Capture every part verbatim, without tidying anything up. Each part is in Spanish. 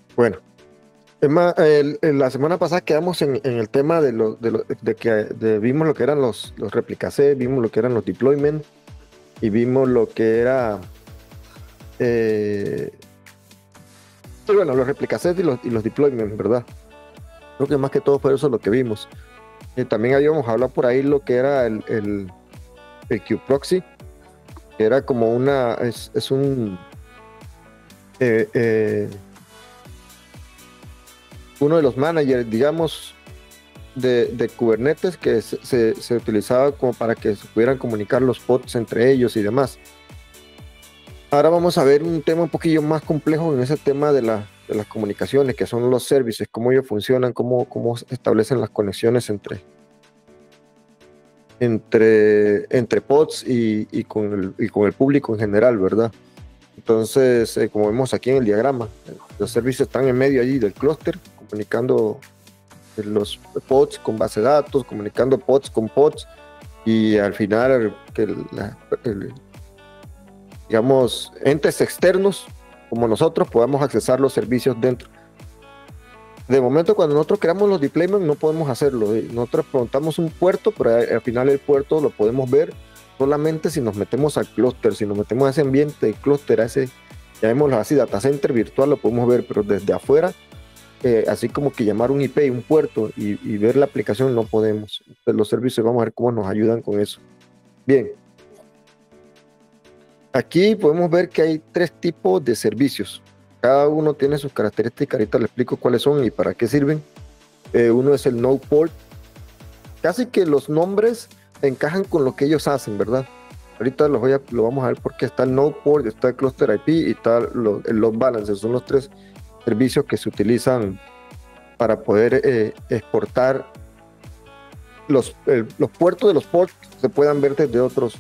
Bueno, es más, el- el- la semana pasada quedamos en, en el tema de, lo, de, lo- de que de- vimos lo que eran los, los replicase, vimos lo que eran los deployment y vimos lo que era, eh, sí, bueno, los replicase y los, y los deployment, ¿verdad? Creo que más que todo fue eso lo que vimos. Y también habíamos hablado por ahí lo que era el, el, el Qproxy, que era como una, es, es un, eh, eh, uno de los managers, digamos, de, de Kubernetes que se, se, se utilizaba como para que se pudieran comunicar los pods entre ellos y demás. Ahora vamos a ver un tema un poquillo más complejo en ese tema de, la, de las comunicaciones, que son los services, cómo ellos funcionan, cómo, cómo establecen las conexiones entre, entre, entre pods y, y, con el, y con el público en general, ¿verdad? Entonces, eh, como vemos aquí en el diagrama, los servicios están en medio allí del clúster, comunicando los pods con base de datos, comunicando pods con pods, y al final que la, el, digamos, entes externos como nosotros podamos accesar los servicios dentro. De momento, cuando nosotros creamos los deployments, no podemos hacerlo. Nosotros preguntamos un puerto, pero al final el puerto lo podemos ver solamente si nos metemos al clúster, si nos metemos a ese ambiente de clúster, a ese, llamémoslo así, data center virtual, lo podemos ver, pero desde afuera, eh, así como que llamar un I P y un puerto y, y ver la aplicación, no podemos. Entonces, los servicios, vamos a ver cómo nos ayudan con eso. Bien, aquí podemos ver que hay tres tipos de servicios. Cada uno tiene sus características. Ahorita les explico cuáles son y para qué sirven. Eh, uno es el Node Port. Casi que los nombres encajan con lo que ellos hacen, ¿verdad? Ahorita los voy a, lo vamos a ver porque está el Node Port, está el Cluster I P y está lo, el Load Balancer. Son los tres servicios que se utilizan para poder eh, exportar los, eh, los puertos de los ports se puedan ver desde otros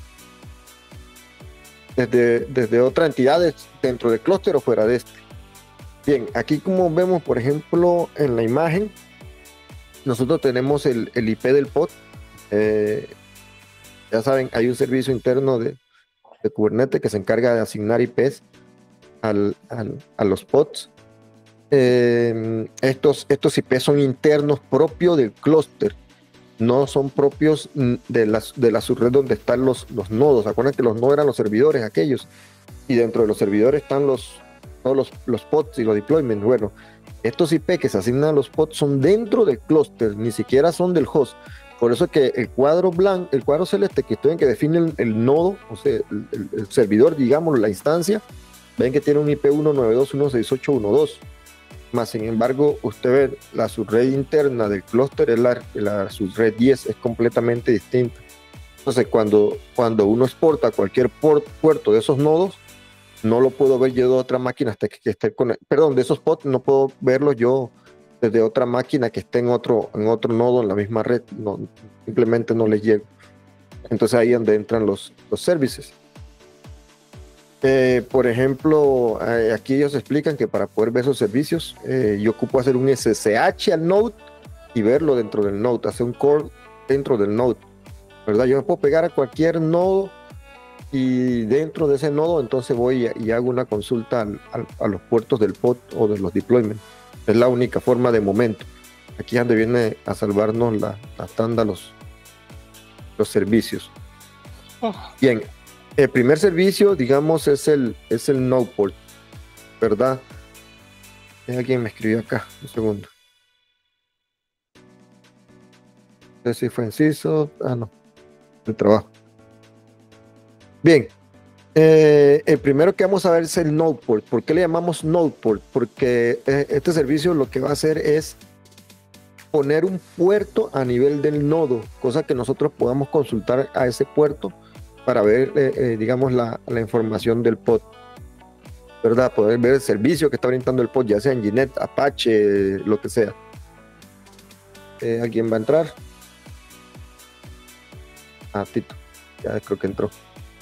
desde, desde otras entidades dentro del clúster o fuera de este. Bien, aquí como vemos, por ejemplo, en la imagen, nosotros tenemos el, el I P del pod. Eh, ya saben, hay un servicio interno de, de Kubernetes que se encarga de asignar I Ps al, al, a los pods. Eh, estos, estos I Ps son internos propios del clúster, no son propios de la, de la subred donde están los, los nodos. Acuérdense que los nodos eran los servidores aquellos, y dentro de los servidores están los, todos los, los pods y los deployments. Bueno, estos I P que se asignan a los pods son dentro del clúster, ni siquiera son del host. Por eso que el cuadro blanco, el cuadro celeste que estoy en que define el, el nodo, o sea, el, el, el, servidor, digamos, la instancia, ven que tiene un I P uno nueve dos punto uno seis ocho punto uno dos. Más sin embargo, usted ve la subred interna del clúster, es la, la subred diez, es completamente distinta. Entonces, cuando, cuando uno exporta cualquier port, puerto de esos nodos, no lo puedo ver yo de otra máquina hasta que, que esté con, perdón, de esos pods no puedo verlos yo desde otra máquina que esté en otro, en otro nodo en la misma red, no, simplemente no les llego. Entonces ahí es donde entran los, los services. Eh, por ejemplo, eh, aquí ellos explican que para poder ver esos servicios, eh, yo ocupo hacer un S S H al node y verlo dentro del node, hacer un core dentro del node, ¿verdad? Yo me puedo pegar a cualquier nodo y dentro de ese nodo entonces voy y, y hago una consulta al, al, a los puertos del pod o de los deployments. Es la única forma de momento. Aquí es donde viene a salvarnos la, la tanda, los, los servicios. Oh. Bien, el primer servicio, digamos, es el, es el Node Port, ¿verdad? Alguien me escribió acá, un segundo. No sé si fue inciso. Ah, no, el trabajo. Bien, eh, el primero que vamos a ver es el Node Port. ¿Por qué le llamamos Node Port? Porque eh, este servicio lo que va a hacer es poner un puerto a nivel del nodo, cosa que nosotros podamos consultar a ese puerto para ver, eh, eh, digamos, la, la información del pod, ¿verdad? Poder ver el servicio que está brindando el pod, ya sea en Nginx, Apache, lo que sea. Eh, ¿Alguien va a entrar? Ah, Tito, ya creo que entró.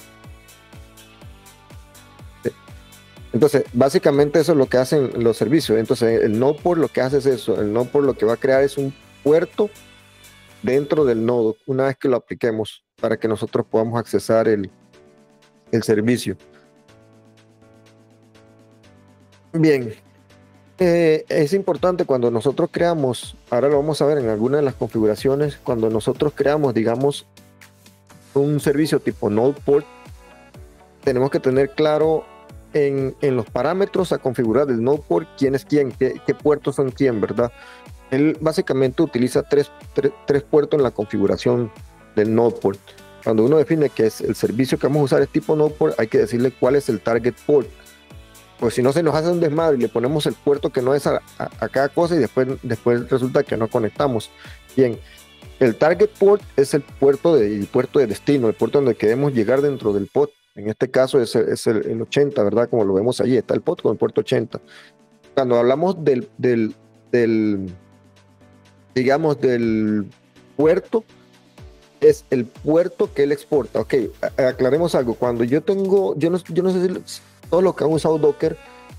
Sí. Entonces, básicamente eso es lo que hacen los servicios. Entonces, el Node Port lo que hace es eso. El Node Port lo que va a crear es un puerto dentro del nodo, una vez que lo apliquemos, para que nosotros podamos accesar el, el servicio. Bien, Eh, es importante cuando nosotros creamos, ahora lo vamos a ver en alguna de las configuraciones, cuando nosotros creamos, digamos, un servicio tipo Node Port, tenemos que tener claro en, en los parámetros a configurar del Node Port quién es quién, qué, qué puertos son quién, ¿verdad? Él básicamente utiliza tres, tres, tres puertos en la configuración del Node Port. Cuando uno define que es el servicio que vamos a usar es tipo Node Port, hay que decirle cuál es el target port. Pues si no se nos hace un desmadre y le ponemos el puerto que no es a, a, a cada cosa y después, después resulta que no conectamos. Bien, el target port es el puerto de, el puerto de destino, el puerto donde queremos llegar dentro del pod. En este caso es, es el, el ochenta, ¿verdad? Como lo vemos allí, está el pod con el puerto ochenta. Cuando hablamos del, del, del digamos, del puerto, es el puerto que él exporta. Ok, aclaremos algo. Cuando yo tengo, yo no, yo no sé si todos los que han usado Docker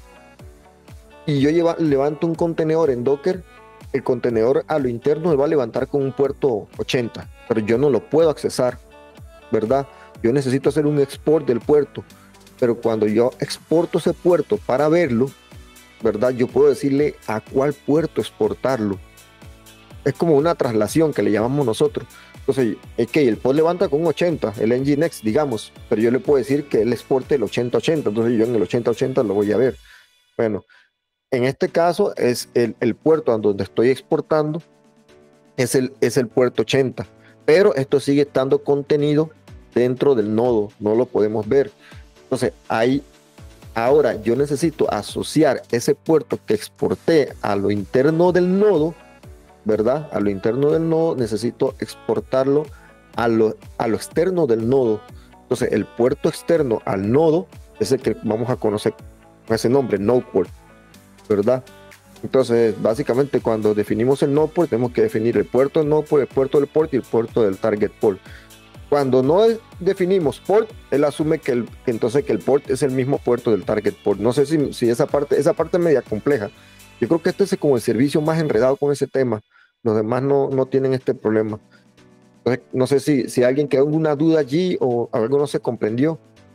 y yo lleva, levanto un contenedor en Docker, el contenedor a lo interno me va a levantar con un puerto ochenta, pero yo no lo puedo accesar, ¿verdad? Yo necesito hacer un export del puerto, pero cuando yo exporto ese puerto para verlo, ¿verdad? Yo puedo decirle a cuál puerto exportarlo. Es como una traslación que le llamamos nosotros. Entonces, es que el pod levanta con un ochenta, el Nginx, digamos, pero yo le puedo decir que él exporte el ochenta ochenta, entonces yo en el ochenta ochenta lo voy a ver. Bueno, en este caso es el, el puerto donde estoy exportando, es el, es el puerto ochenta, pero esto sigue estando contenido dentro del nodo, no lo podemos ver. Entonces, ahí, ahora yo necesito asociar ese puerto que exporté a lo interno del nodo, ¿verdad? A lo interno del nodo necesito exportarlo a lo, a lo externo del nodo. Entonces, el puerto externo al nodo es el que vamos a conocer con ese nombre, node port, ¿verdad? Entonces, básicamente, cuando definimos el node port, tenemos que definir el puerto del node port, el puerto del port y el puerto del target port. Cuando no definimos port, él asume que, el, que entonces que el port es el mismo puerto del target port. No sé si, si esa parte, esa parte es media compleja. Yo creo que este es como el servicio más enredado con ese tema. Los demás no, no tienen este problema. Entonces, no sé si, si alguien quedó alguna duda allí o algo no se comprendió.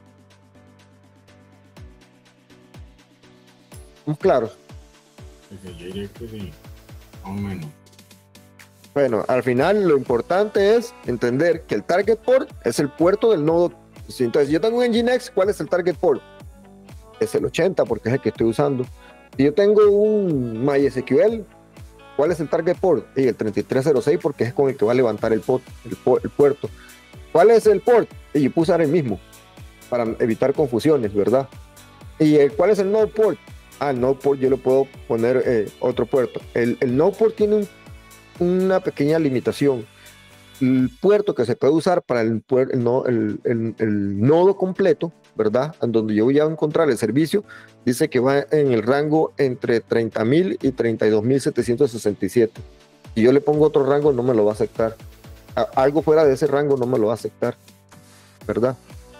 ¿Estamos claros? Pues yo diría que sí, más o menos. Bueno, al final lo importante es entender que el target port es el puerto del nodo. Entonces, si yo tengo un Nginx, ¿cuál es el target port? Es el ochenta porque es el que estoy usando. Si yo tengo un MySQL, ¿cuál es el target port? Y el treinta y tres cero seis porque es con el que va a levantar el, port, el, el puerto. ¿Cuál es el port? Y yo puse el mismo para evitar confusiones, ¿verdad? ¿Y el, cuál es el node port? Ah, el node port yo le puedo poner eh, otro puerto. El, el node port tiene un, una pequeña limitación. El puerto que se puede usar para el, el, no, el, el, el nodo completo, ¿verdad? En donde yo voy a encontrar el servicio, dice que va en el rango entre treinta mil y treinta y dos mil setecientos sesenta y siete. Si yo le pongo otro rango, no me lo va a aceptar. A, algo fuera de ese rango no me lo va a aceptar, ¿verdad?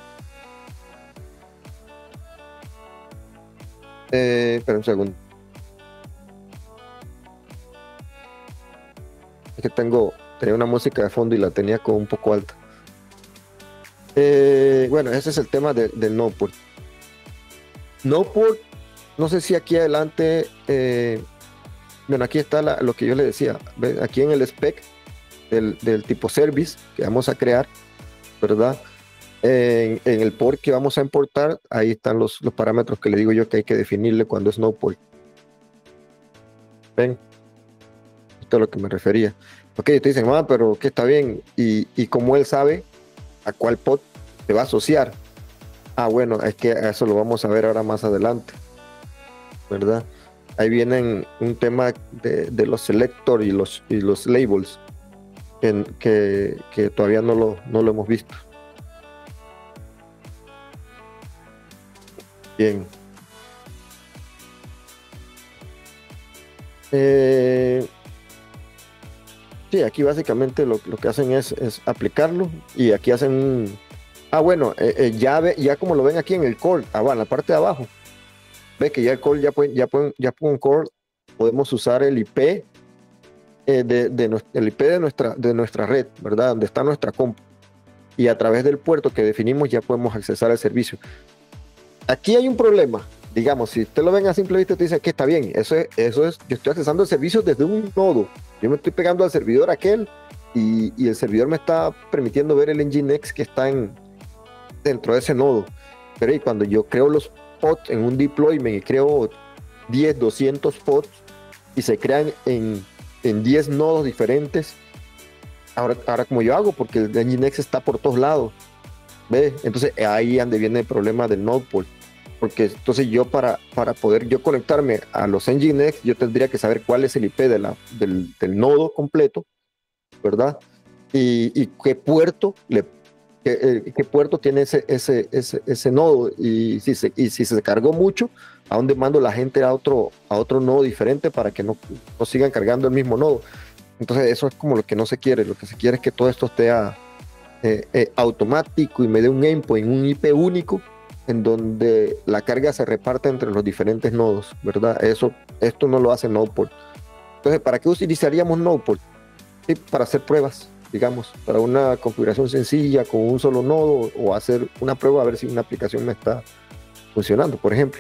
Eh, espera un segundo. Es que tengo, tenía una música de fondo y la tenía como un poco alta. Eh, bueno, ese es el tema de, del node port. Node port, no sé si aquí adelante, eh, bueno, aquí está la, lo que yo le decía, ¿ves? Aquí en el spec del, del tipo service que vamos a crear, ¿verdad? En, en el port que vamos a importar, ahí están los, los parámetros que le digo yo que hay que definirle cuando es node port. ¿Ven? Esto es a lo que me refería. Ok, te dicen, ah, pero que está bien. Y, y como él sabe a cuál pod se va a asociar. Ah, bueno, es que eso lo vamos a ver ahora más adelante, ¿verdad? Ahí vienen un tema de, de los selector y los, y los labels que, que, que todavía no lo, no lo hemos visto. Bien. Eh, sí, aquí básicamente lo, lo que hacen es, es aplicarlo y aquí hacen un... Ah, bueno, eh, eh, ya, ve, ya como lo ven aquí en el core, ah, bueno, en la parte de abajo, ve que ya el core, ya pueden, ya pueden, ya con core podemos usar el I P, eh, de, de, el I P de nuestra, de nuestra red, ¿verdad? Donde está nuestra compu. Y a través del puerto que definimos ya podemos accesar al servicio. Aquí hay un problema. digamos, si usted lo ven a simple vista, te dice que está bien, eso es, eso es, yo estoy accesando el servicio desde un nodo, yo me estoy pegando al servidor aquel y, y el servidor me está permitiendo ver el Nginx que está en, dentro de ese nodo. Pero y cuando yo creo los pods en un deployment y creo diez, doscientos pods y se crean en, en diez nodos diferentes, ahora, ahora como yo hago, porque el Nginx está por todos lados, ¿ve? Entonces ahí es donde viene el problema del node port. Porque entonces yo para, para poder yo conectarme a los Nginx, yo tendría que saber cuál es el I P de la, del, del nodo completo, ¿verdad? Y, y qué puerto le, qué, eh, qué puerto tiene ese, ese, ese, ese nodo. Y si, se, y si se cargó mucho, a dónde mando la gente a otro, a otro nodo diferente para que no, no sigan cargando el mismo nodo. Entonces eso es como lo que no se quiere. Lo que se quiere es que todo esto esté a, eh, eh, automático y me dé un endpoint, un I P único, en donde la carga se reparte entre los diferentes nodos, ¿verdad? Eso, esto no lo hace Nodeport. Entonces, ¿para qué utilizaríamos Nodeport? Sí, para hacer pruebas, digamos, para una configuración sencilla con un solo nodo, o hacer una prueba a ver si una aplicación me está funcionando, por ejemplo.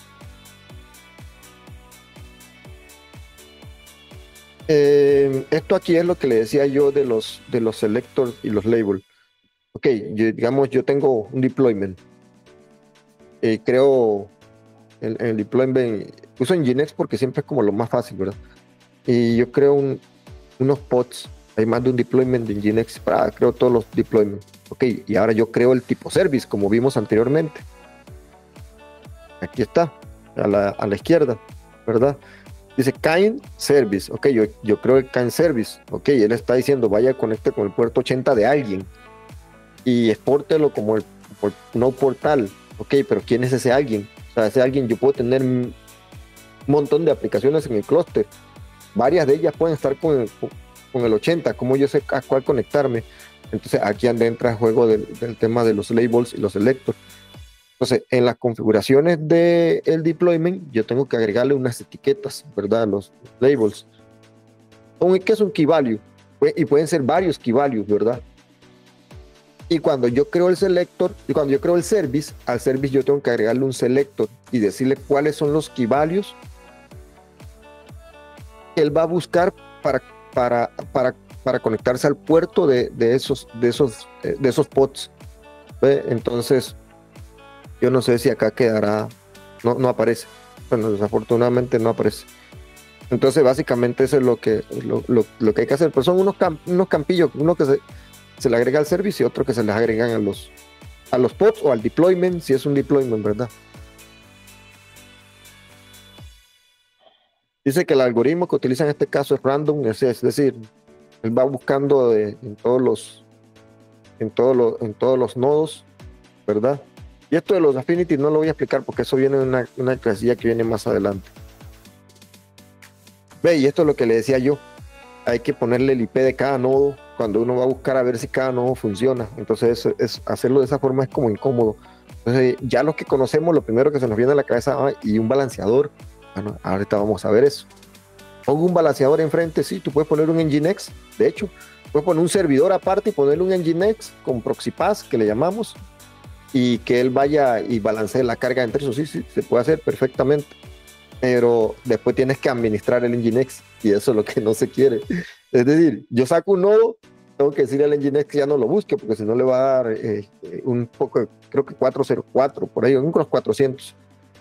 Eh, esto aquí es lo que le decía yo de los, de los selectors y los labels. Ok, yo, digamos, yo tengo un deployment. Eh, creo el, el deployment, uso Nginx porque siempre es como lo más fácil, ¿verdad? Y yo creo un, unos pods, hay más de un deployment de Nginx, para, creo todos los deployments. Ok, y ahora yo creo el tipo service, como vimos anteriormente. Aquí está, a la, a la izquierda, ¿verdad? Dice kind service, ok, yo, yo creo el kind service, ok, él está diciendo vaya conecte con el puerto ochenta de alguien y expórtelo como el por, no portal. Ok, pero ¿quién es ese alguien? O sea, ese alguien, yo puedo tener un montón de aplicaciones en el clúster. Varias de ellas pueden estar con el, con el ochenta. ¿Cómo yo sé a cuál conectarme? Entonces, aquí anda entra el juego del, del tema de los labels y los selectors. Entonces, en las configuraciones del deployment, yo tengo que agregarle unas etiquetas, ¿verdad? Los labels. ¿Qué es un key value? Y pueden ser varios key values, ¿verdad? Y cuando yo creo el selector, y cuando yo creo el service, al service yo tengo que agregarle un selector y decirle cuáles son los key values que él va a buscar para, para, para, para conectarse al puerto de, de, esos, de, esos, de esos pods. ¿Ve? Entonces, yo no sé si acá quedará, no, no aparece. Bueno, desafortunadamente no aparece. Entonces, básicamente eso es lo que, lo, lo, lo que hay que hacer. Pero son unos, camp, unos campillos, uno que se... se le agrega al servicio y otro que se les agregan a los, a los pods o al deployment, si es un deployment, ¿verdad? Dice que el algoritmo que utiliza en este caso es random, es, es decir, él va buscando de, en todos los en todos los en todos los nodos, ¿verdad? Y esto de los affinity no lo voy a explicar porque eso viene en una, una clasilla que viene más adelante. Ve, y esto es lo que le decía yo, hay que ponerle el I P de cada nodo cuando uno va a buscar a ver si cada nodo funciona. Entonces es, es, hacerlo de esa forma es como incómodo. Entonces ya los que conocemos, lo primero que se nos viene a la cabeza, ah, y un balanceador. Bueno, ahorita vamos a ver eso. Pongo un balanceador enfrente, sí, tú puedes poner un Nginx, de hecho, puedes poner un servidor aparte y ponerle un Nginx con ProxyPass, que le llamamos, y que él vaya y balancee la carga entre esos, sí, sí, se puede hacer perfectamente. Pero después tienes que administrar el Nginx y eso es lo que no se quiere. Es decir, yo saco un nodo, tengo que decirle al Nginx que ya no lo busque porque si no le va a dar eh, un poco, creo que cuatrocientos cuatro, por ahí, unos cuatrocientos.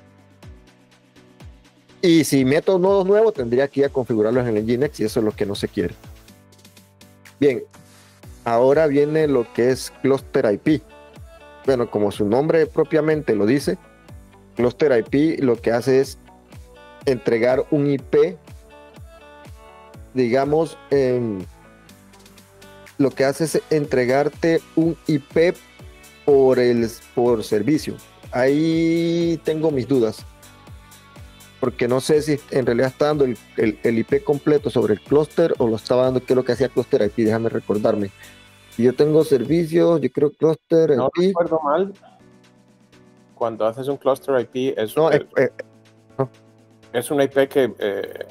Y si meto nodos nuevos, tendría que ir a configurarlos en el Nginx y eso es lo que no se quiere. Bien, ahora viene lo que es Cluster I P. Bueno, como su nombre propiamente lo dice, Cluster I P lo que hace es entregar un I P, digamos, eh, lo que hace es entregarte un I P por, el, por servicio. Ahí tengo mis dudas, porque no sé si en realidad está dando el, el, el I P completo sobre el clúster o lo estaba dando, qué es lo que hacía Cluster I P, déjame recordarme. Si yo tengo servicios, yo creo Cluster no I P. No recuerdo mal, cuando haces un Cluster I P es, no, es, eh, eh, no. es una I P que, eh,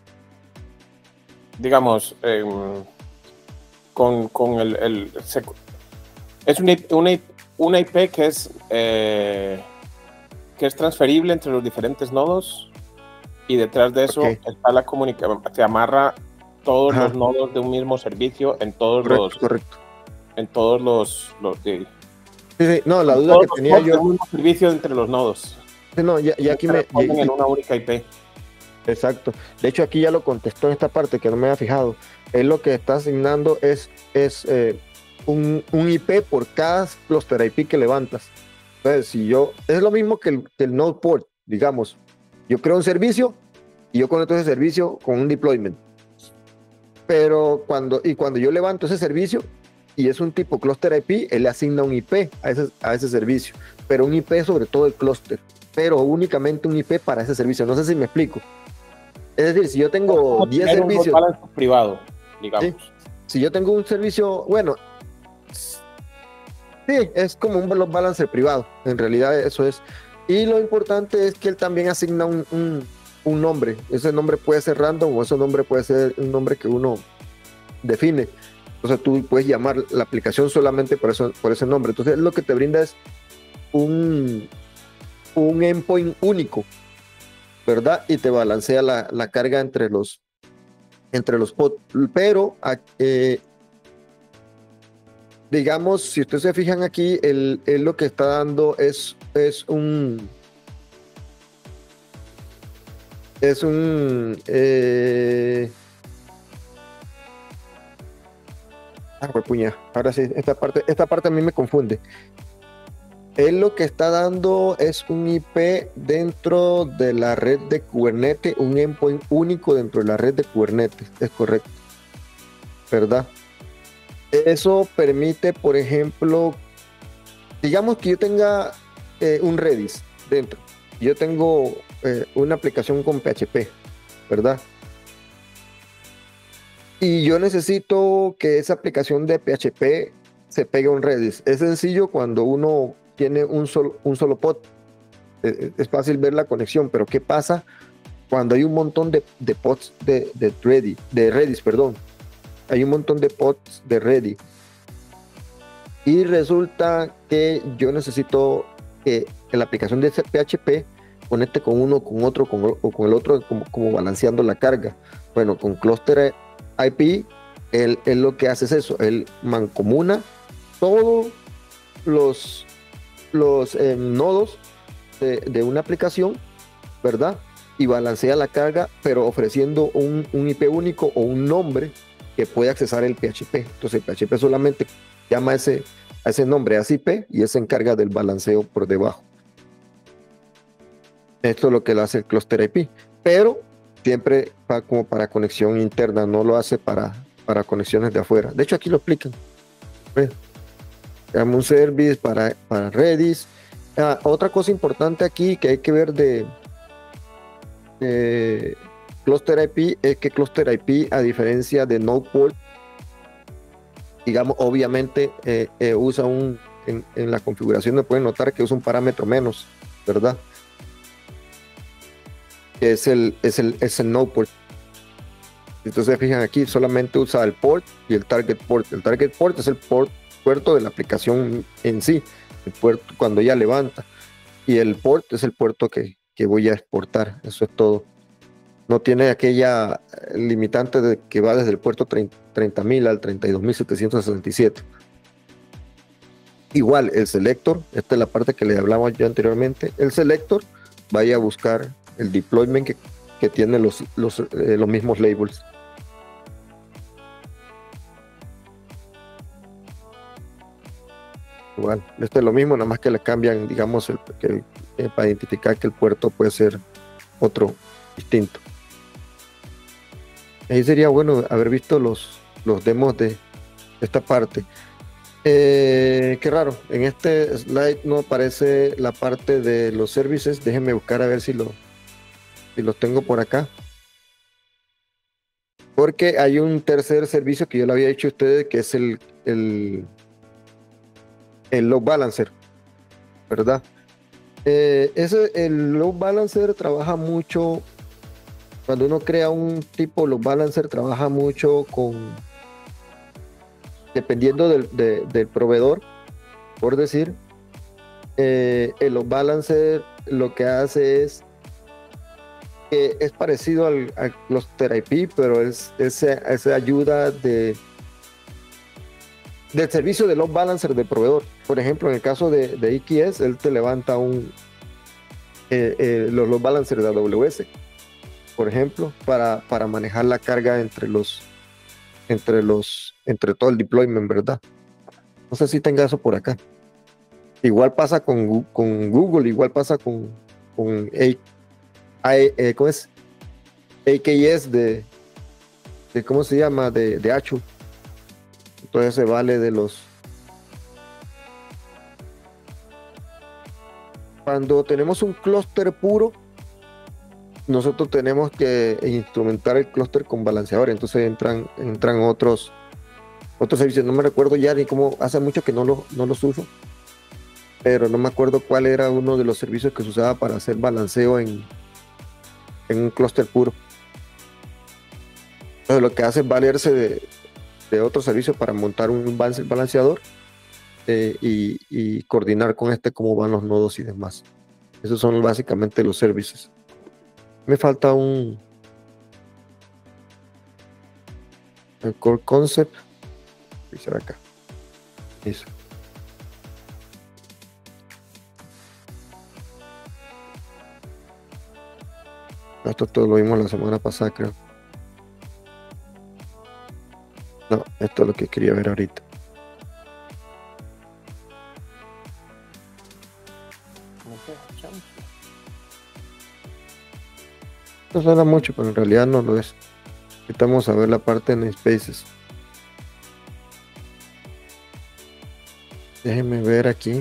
digamos, eh, con, con el, el es una, una, una I P que es, eh, que es transferible entre los diferentes nodos y detrás de eso Ok. está la comunicación, te amarra todos Ajá. los nodos de un mismo servicio en todos Correcto, los, correcto. en todos los, los de, Sí, sí, no, la en duda todos que los tenía ports de yo, un mismo servicio entre los nodos. sí, no, ya, ya aquí Se me, responden ya- en una única I P. exacto. De hecho, aquí ya lo contestó en esta parte que no me había fijado. Él lo que está asignando es, es eh, un, un I P por cada cluster I P que levantas. Entonces, si yo, es lo mismo que el, que el node port, digamos. Yo creo un servicio y yo conecto ese servicio con un deployment. Pero cuando, y cuando yo levanto ese servicio y es un tipo cluster I P, él le asigna un I P a ese, a ese servicio. Pero un I P sobre todo el cluster. Pero únicamente un I P para ese servicio. No sé si me explico. Es decir, si yo tengo diez Tener un load servicios, balancer privado, digamos. ¿sí? Si yo tengo un servicio, bueno, sí, es como un load balancer privado, en realidad eso es. Y lo importante es que él también asigna un, un, un nombre. Ese nombre puede ser random o ese nombre puede ser un nombre que uno define. Entonces tú puedes llamar la aplicación solamente por, eso, por ese nombre. Entonces lo que te brinda es un, un endpoint único, ¿verdad? Y te balancea la, la carga entre los, entre los pods. Pero, eh, digamos, si ustedes se fijan aquí, él, él lo que está dando es, es un... Es un... Eh, ah, pues puña. Ahora sí, esta parte, esta parte a mí me confunde. Él lo que está dando es un I P dentro de la red de Kubernetes, un endpoint único dentro de la red de Kubernetes, es correcto, ¿verdad? Eso permite, por ejemplo, digamos que yo tenga eh, un Redis dentro, yo tengo eh, una aplicación con P H P, ¿verdad? Y yo necesito que esa aplicación de P H P se pegue a un Redis. Es sencillo cuando uno tiene un solo, un solo pod. Es, es fácil ver la conexión, pero ¿qué pasa cuando hay un montón de, de pods de, de, Redis, de Redis, perdón? Hay un montón de pods de Redis. Y resulta que yo necesito que, que la aplicación de ese P H P conecte con uno, con otro, con, o con el otro, como, como balanceando la carga. Bueno, con Cluster I P, él, él lo que hace es eso, él mancomuna todos los, los eh, nodos de, de una aplicación, ¿verdad? Y balancea la carga, pero ofreciendo un, un I P único o un nombre que puede accesar el P H P. Entonces el P H P solamente llama a ese, a ese nombre, a ese I P, y él se encarga del balanceo por debajo. Esto es lo que lo hace el Cluster I P, pero siempre va como para conexión interna, no lo hace para, para conexiones de afuera. De hecho, aquí lo explican. Creamos un service para, para Redis. Ah, otra cosa importante aquí que hay que ver de, de Cluster I P es que Cluster I P, a diferencia de Node Port, digamos, obviamente eh, eh, usa un, en, en la configuración me pueden notar que usa un parámetro menos, ¿verdad? Que es el, es el, es el node port. Entonces fijan aquí, solamente usa el port y el target port. El target port es el port, puerto de la aplicación en sí, el puerto cuando ya levanta. Y el port es el puerto que, que voy a exportar. Eso es todo. No tiene aquella limitante de que va desde el puerto treinta mil al treinta y dos mil setecientos sesenta y siete. Igual el selector, esta es la parte que le hablamos yo anteriormente. El selector vaya a buscar el deployment que, que tiene los, los, eh, los mismos labels. Igual, esto es lo mismo, nada más que le cambian, digamos, el, que, eh, para identificar que el puerto puede ser otro distinto. Ahí sería bueno haber visto los, los demos de esta parte. Eh, qué raro, en este slide no aparece la parte de los services. Déjenme buscar a ver si lo si los tengo por acá, porque hay un tercer servicio que yo le había dicho a ustedes, que es el el, el load balancer, ¿verdad? Eh, ese, el load balancer trabaja mucho cuando uno crea un tipo load balancer, trabaja mucho con, dependiendo del, de, del proveedor, por decir, eh, el load balancer lo que hace es que es parecido al, al Cluster I P, pero es esa, esa ayuda de del servicio de load balancer del proveedor. Por ejemplo, en el caso de, de I K S, él te levanta un eh, eh, los load balancers de A W S, por ejemplo, para, para manejar la carga entre los entre los entre todo el deployment, ¿verdad? No sé si tenga eso por acá. Igual pasa con, con Google, igual pasa con, con A, A, eh, ¿cómo es? A K S de, de ¿cómo se llama? De, de Azure. Entonces se vale de los... Cuando tenemos un clúster puro, nosotros tenemos que instrumentar el clúster con balanceador. Entonces entran, entran otros, otros servicios. No me recuerdo ya ni cómo, hace mucho que no, lo, no los uso, pero no me acuerdo cuál era uno de los servicios que se usaba para hacer balanceo en, en un clúster puro. Entonces lo que hace es valerse de, de otros servicios para montar un balanceador eh, y, y coordinar con este cómo van los nodos y demás. Esos son básicamente los servicios. Me falta un el core concept. Voy a hacer acá. Eso. Esto todo lo vimos la semana pasada, creo. No, esto es lo que quería ver ahorita. No suena mucho, pero en realidad no lo es. Vamos a ver la parte de namespaces. Déjenme ver aquí.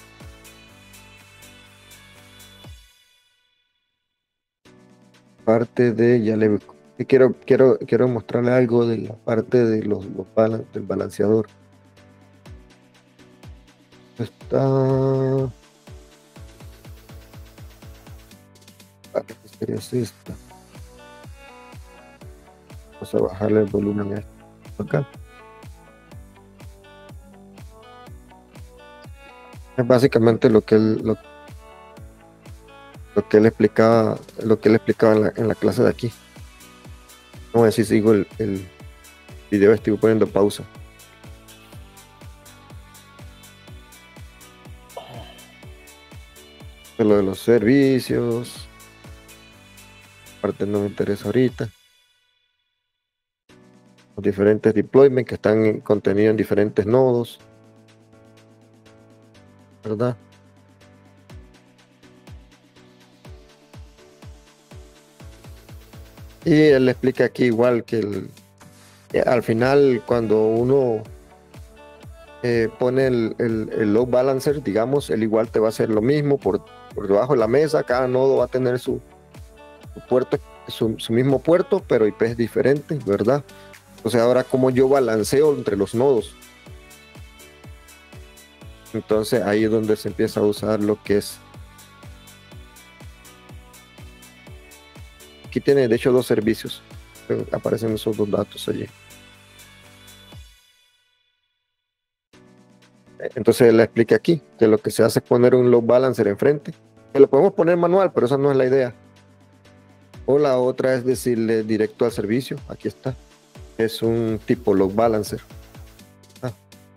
Parte de, ya le quiero, quiero, quiero mostrarle algo de la parte de los, los balan, del balanceador. Está. ¿Qué sería esta? Vamos a bajarle el volumen a esto acá. Es básicamente lo que él lo, lo que él explicaba, lo que él explicaba en la, en la clase de aquí. Vamos a ver si sigo el, el video, estoy poniendo pausa. Lo de los servicios, parte no me interesa ahorita. Los diferentes deployments que están contenidos en diferentes nodos, ¿verdad? Y él explica aquí igual que el, al final cuando uno eh, pone el, el, el load balancer, digamos, él igual te va a hacer lo mismo por, por debajo de la mesa. Cada nodo va a tener su, su puerto, su, su mismo puerto, pero I Ps diferentes, ¿verdad? Entonces ahora como yo balanceo entre los nodos. Entonces ahí es donde se empieza a usar lo que es. Aquí tiene de hecho dos servicios. Aparecen esos dos datos allí. Entonces él le explica aquí que lo que se hace es poner un load balancer enfrente. Que lo podemos poner manual, pero esa no es la idea. O la otra es decirle directo al servicio. Aquí está. Es un tipo load balancer. Ah.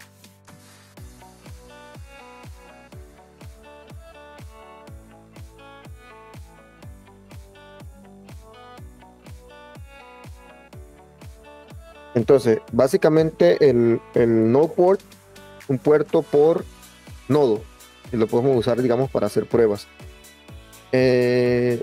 Entonces, básicamente el, el node port, un puerto por nodo, y lo podemos usar, digamos, para hacer pruebas. Eh,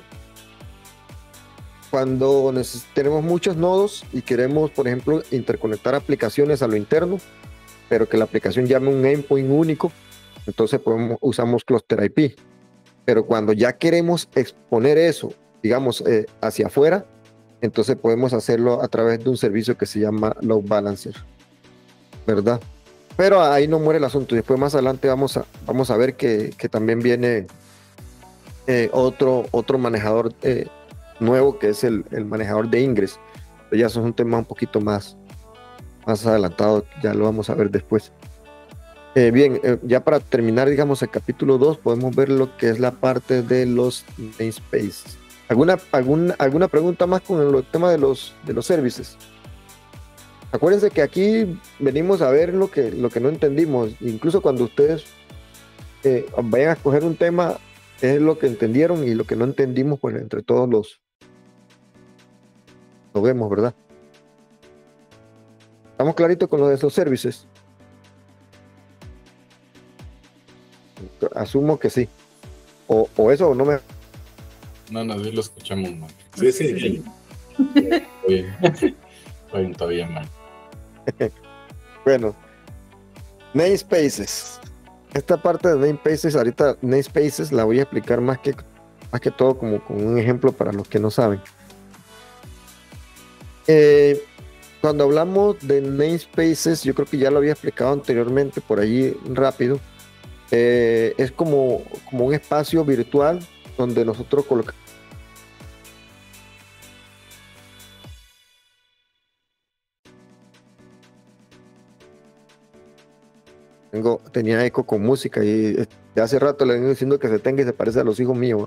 cuando tenemos muchos nodos y queremos, por ejemplo, interconectar aplicaciones a lo interno, pero que la aplicación llame un endpoint único, entonces podemos, usamos Cluster I P. Pero cuando ya queremos exponer eso, digamos, eh, hacia afuera, entonces podemos hacerlo a través de un servicio que se llama Load Balancer, ¿verdad? Pero ahí no muere el asunto. Después más adelante vamos a, vamos a ver que, que también viene eh, otro, otro manejador eh, nuevo, que es el, el manejador de Ingress. Pero ya eso es un tema un poquito más, más adelantado, ya lo vamos a ver después. Eh, bien, eh, ya para terminar, digamos, el capítulo dos, podemos ver lo que es la parte de los namespaces. ¿Alguna, algún, alguna pregunta más con el tema de los, de los services? Acuérdense que aquí venimos a ver lo que, lo que no entendimos. Incluso cuando ustedes eh, vayan a escoger un tema, es lo que entendieron y lo que no entendimos, pues entre todos los lo vemos, ¿verdad? ¿Estamos claritos con lo de esos services? Asumo que sí. O, o eso o no me... No, no, sí lo escuchamos mal. Sí, sí, bien. Bien, bien, todavía mal. Bueno, namespaces. Esta parte de namespaces, ahorita namespaces la voy a explicar más que, más que todo como con un ejemplo para los que no saben. Eh, cuando hablamos de namespaces, yo creo que ya lo había explicado anteriormente por allí rápido. Eh, es como, como un espacio virtual donde nosotros colocamos. Tengo, tenía eco con música y eh, de hace rato le vengo diciendo que se tenga y se parece a los hijos míos.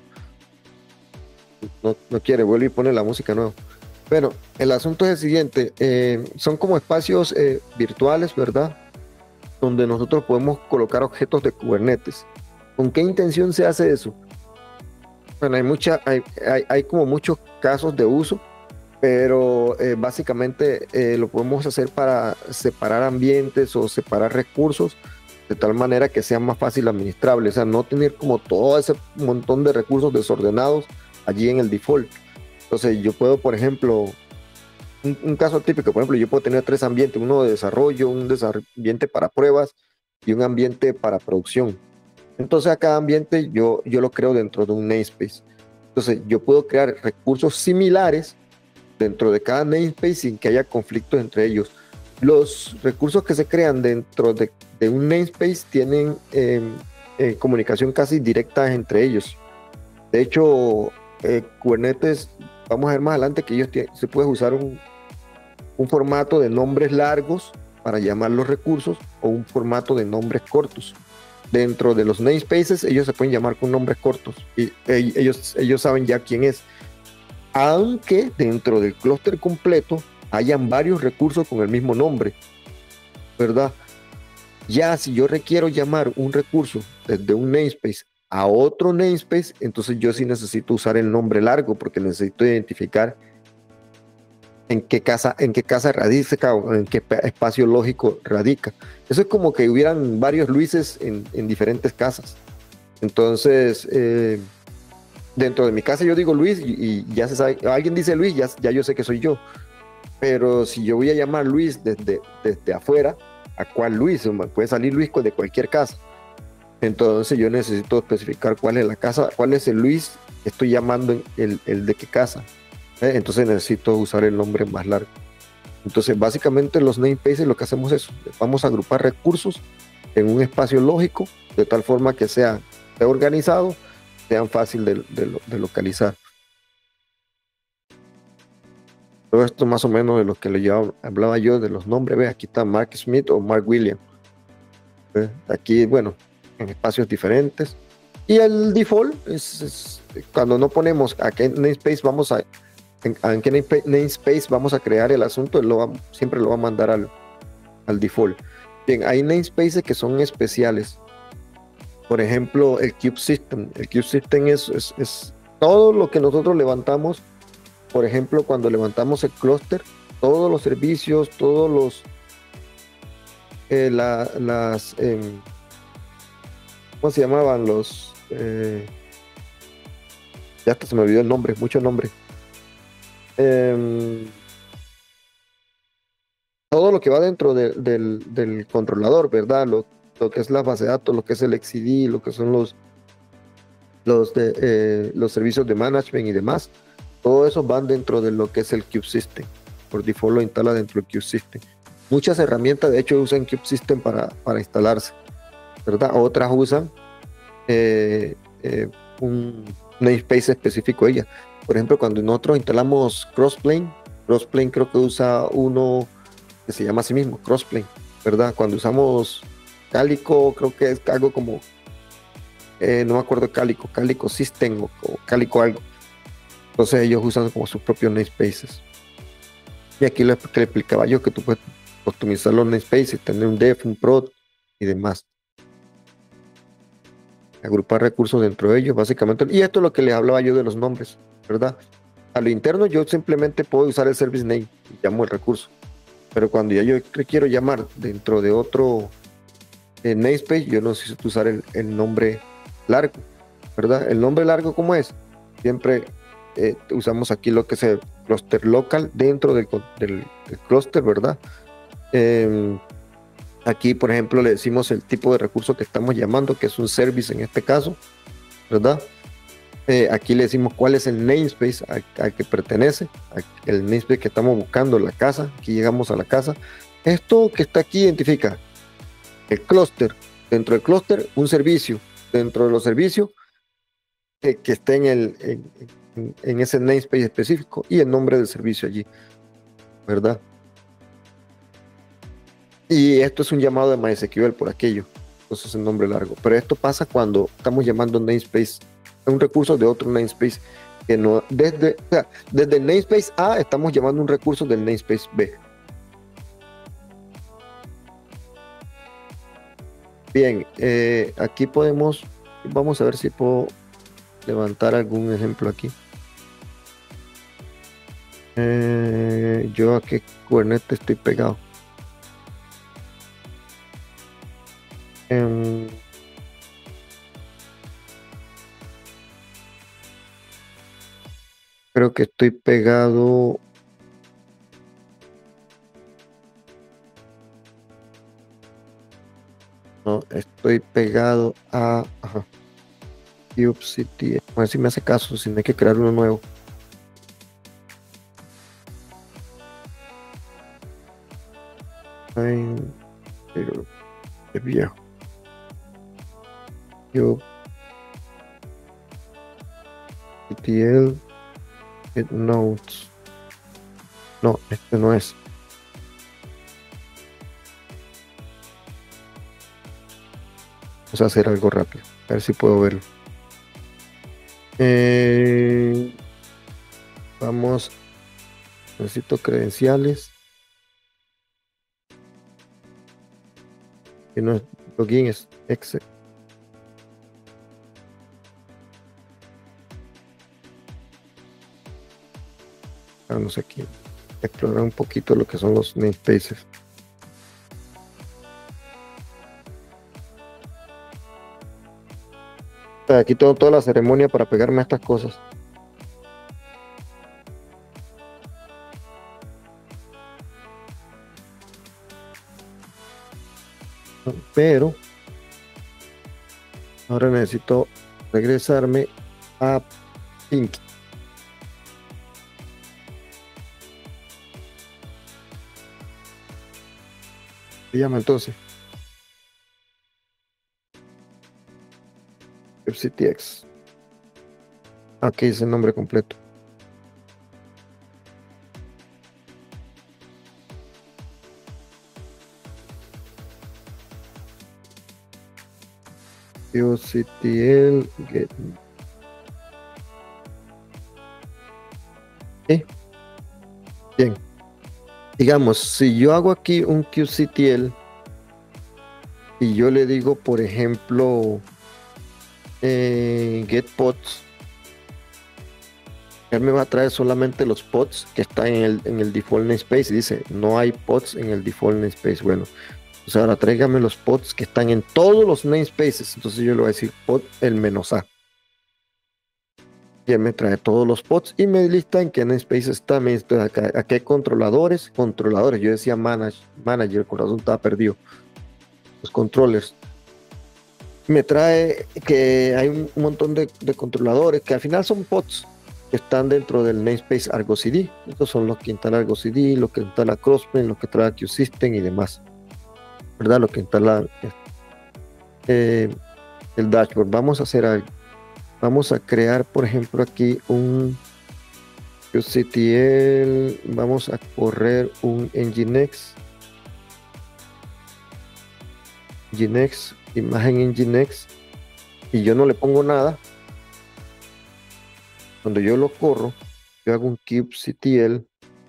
No, no quiere, vuelve y pone la música nueva. Bueno, el asunto es el siguiente, eh, son como espacios eh, virtuales, ¿verdad? Donde nosotros podemos colocar objetos de Kubernetes. ¿Con qué intención se hace eso? Bueno, hay, mucha, hay, hay, hay como muchos casos de uso, pero eh, básicamente eh, lo podemos hacer para separar ambientes o separar recursos de tal manera que sea más fácil administrable, o sea, no tener como todo ese montón de recursos desordenados allí en el default. Entonces yo puedo, por ejemplo, un, un caso típico, por ejemplo, yo puedo tener tres ambientes, uno de desarrollo, un ambiente para pruebas y un ambiente para producción. Entonces a cada ambiente yo, yo lo creo dentro de un namespace. Entonces yo puedo crear recursos similares dentro de cada namespace sin que haya conflictos entre ellos. Los recursos que se crean dentro de, de un namespace tienen eh, eh, comunicación casi directa entre ellos. De hecho, eh, Kubernetes, vamos a ver más adelante que ellos tienen, se puede usar un, un formato de nombres largos para llamar los recursos o un formato de nombres cortos. Dentro de los namespaces ellos se pueden llamar con nombres cortos y eh, ellos, ellos saben ya quién es. Aunque dentro del clúster completo hayan varios recursos con el mismo nombre, ¿verdad? Ya si yo requiero llamar un recurso desde un namespace a otro namespace, entonces yo sí necesito usar el nombre largo porque necesito identificar en qué casa, en qué casa radica o en qué espacio lógico radica. Eso es como que hubieran varios Luises en, en diferentes casas. Entonces, eh, dentro de mi casa yo digo Luis y, y ya se sabe, alguien dice Luis, ya, ya yo sé que soy yo. Pero si yo voy a llamar Luis desde, desde afuera, ¿a cuál Luis? Puede salir Luis de cualquier casa. Entonces yo necesito especificar cuál es la casa, cuál es el Luis que estoy llamando, el, el de qué casa. ¿Eh? Entonces necesito usar el nombre más largo. Entonces básicamente los namespaces lo que hacemos es, vamos a agrupar recursos en un espacio lógico, de tal forma que sea, sea organizado, sean fácil de, de, de localizar. Todo esto más o menos de lo que le llevaba, hablaba yo de los nombres. Ve, aquí está Mark Smith o Mark William. ¿Ve? Aquí, bueno, en espacios diferentes. Y el default es, es cuando no ponemos a qué namespace vamos a en, en qué namespace vamos a crear el asunto, lo va, siempre lo va a mandar al, al default. Bien, hay namespaces que son especiales. Por ejemplo, el Kube System. El Kube System es, es, es todo lo que nosotros levantamos. Por ejemplo, cuando levantamos el clúster, todos los servicios, todos los eh, la, las eh, ¿cómo se llamaban? Los eh, ya hasta se me olvidó el nombre, mucho nombre. Eh, todo lo que va dentro de, del, del controlador, ¿verdad? Lo, lo que es la base de datos, lo que es el X C D, lo que son los los, de, eh, los servicios de management y demás. Todo eso van dentro de lo que es el Kube System. Por default lo instala dentro del Kube System. Muchas herramientas, de hecho, usan Kube System para, para instalarse, ¿verdad? Otras usan eh, eh, un namespace específico de ella. Por ejemplo, cuando nosotros instalamos Crossplane, Crossplane creo que usa uno que se llama a sí mismo, Crossplane, ¿verdad? Cuando usamos Calico, creo que es algo como, eh, no me acuerdo, Calico, Calico System o, o Calico algo. Entonces ellos usan como sus propios namespaces. Y aquí lo que le explicaba yo, que tú puedes customizar los namespaces, tener un def, un prod y demás. Agrupar recursos dentro de ellos, básicamente. Y esto es lo que les hablaba yo de los nombres, ¿verdad? A lo interno yo simplemente puedo usar el service name y llamo el recurso. Pero cuando ya yo quiero llamar dentro de otro eh, namespace, yo necesito usar el, el nombre largo, ¿verdad? El nombre largo, ¿cómo es? Siempre eh, usamos aquí lo que es el cluster local dentro del, del, del cluster, ¿verdad? Eh, aquí, por ejemplo, le decimos el tipo de recurso que estamos llamando, que es un service en este caso, ¿verdad? Eh, aquí le decimos cuál es el namespace al, al que pertenece, al, el namespace que estamos buscando, la casa. Aquí llegamos a la casa. Esto que está aquí identifica el clúster. Dentro del clúster, un servicio. Dentro de los servicios, que, que esté en, el, en, en, en ese namespace específico y el nombre del servicio allí, ¿verdad? Y esto es un llamado de MySQL por aquello. Entonces es el nombre largo. Pero esto pasa cuando estamos llamando namespace un recurso de otro namespace que no desde, o sea, desde el namespace A estamos llamando un recurso del namespace B. Bien, eh, aquí podemos, vamos a ver si puedo levantar algún ejemplo aquí. Eh, yo a qué Kubernetes estoy pegado. Eh, Creo que estoy pegado. No, estoy pegado a. Ajá. kubectl. A ver si me hace caso, si no hay que crear uno nuevo. Ay, pero es viejo. kubectl. Get notes. No, este no es. Vamos a hacer algo rápido. A ver si puedo verlo. Eh, vamos. Necesito credenciales. Que no es login, es exe. Vamos aquí a explorar un poquito lo que son los namespaces. Aquí tengo toda la ceremonia para pegarme a estas cosas. Pero ahora necesito regresarme a Pink. Se llama entonces kubectx. Aquí es el nombre completo. kubectl get. ¿Sí? Bien. Digamos, si yo hago aquí un kubectl y yo le digo, por ejemplo, eh, get pods, él me va a traer solamente los pods que están en el, en el default namespace y dice, no hay pods en el default namespace. Bueno, pues ahora tráigame los pods que están en todos los namespaces. Entonces yo le voy a decir pod el menos A. Y él me trae todos los pods y me lista en qué namespace está. Me dice acá, aquí hay controladores, controladores. Yo decía manage, manager, el corazón estaba perdido. Los controllers. Me trae que hay un montón de, de controladores que al final son pods que están dentro del namespace Argo C D. Estos son los que instala Argo C D, los que instala Crossplane, los que trae QSystem y demás, ¿verdad? Lo que instala eh, el dashboard. Vamos a hacer algo. Vamos a crear, por ejemplo, aquí un kubectl. Vamos a correr un Nginx. Nginx, imagen en Nginx, y yo no le pongo nada, cuando yo lo corro, yo hago un kubectl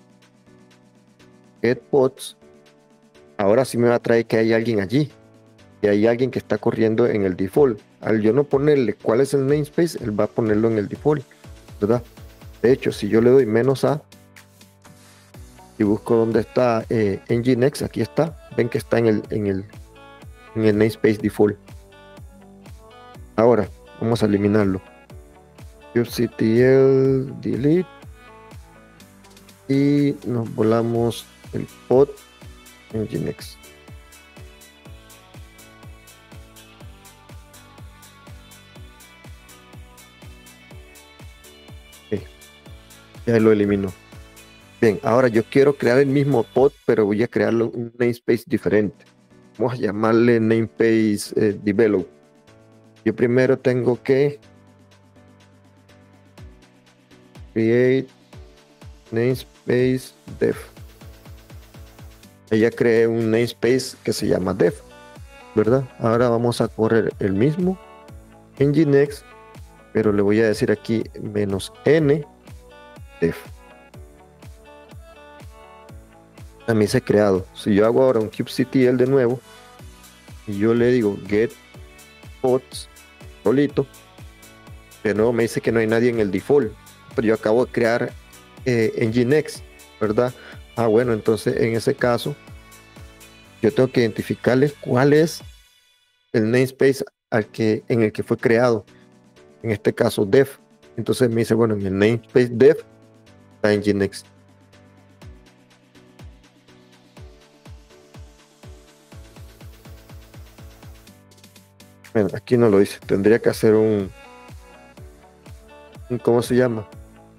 get pods, ahora sí me va a traer que hay alguien allí, y hay alguien que está corriendo en el default. Al yo no ponerle cuál es el namespace, él va a ponerlo en el default, ¿verdad? De hecho, si yo le doy menos A y busco dónde está eh, Nginx, aquí está, ven que está en el, en el, en el namespace default. Ahora, vamos a eliminarlo. kubectl delete y nos volamos el pod Nginx. Okay. Ya lo elimino. Bien, ahora yo quiero crear el mismo pod, pero voy a crearlo un namespace diferente. Vamos a llamarle namespace eh, develop. Yo primero tengo que create namespace dev. Ya creé un namespace que se llama dev, ¿verdad? Ahora vamos a correr el mismo en Nginx, pero le voy a decir aquí menos n dev. También se ha creado. Si yo hago ahora un kubectl de nuevo y yo le digo get pods solito, de nuevo me dice que no hay nadie en el default, pero yo acabo de crear eh, Nginx, ¿verdad? Ah, bueno, entonces en ese caso yo tengo que identificarles cuál es el namespace al que, en el que fue creado, en este caso dev. Entonces me dice, bueno, en el namespace dev está Nginx. Bueno, aquí no lo dice, tendría que hacer un, un ¿cómo se llama?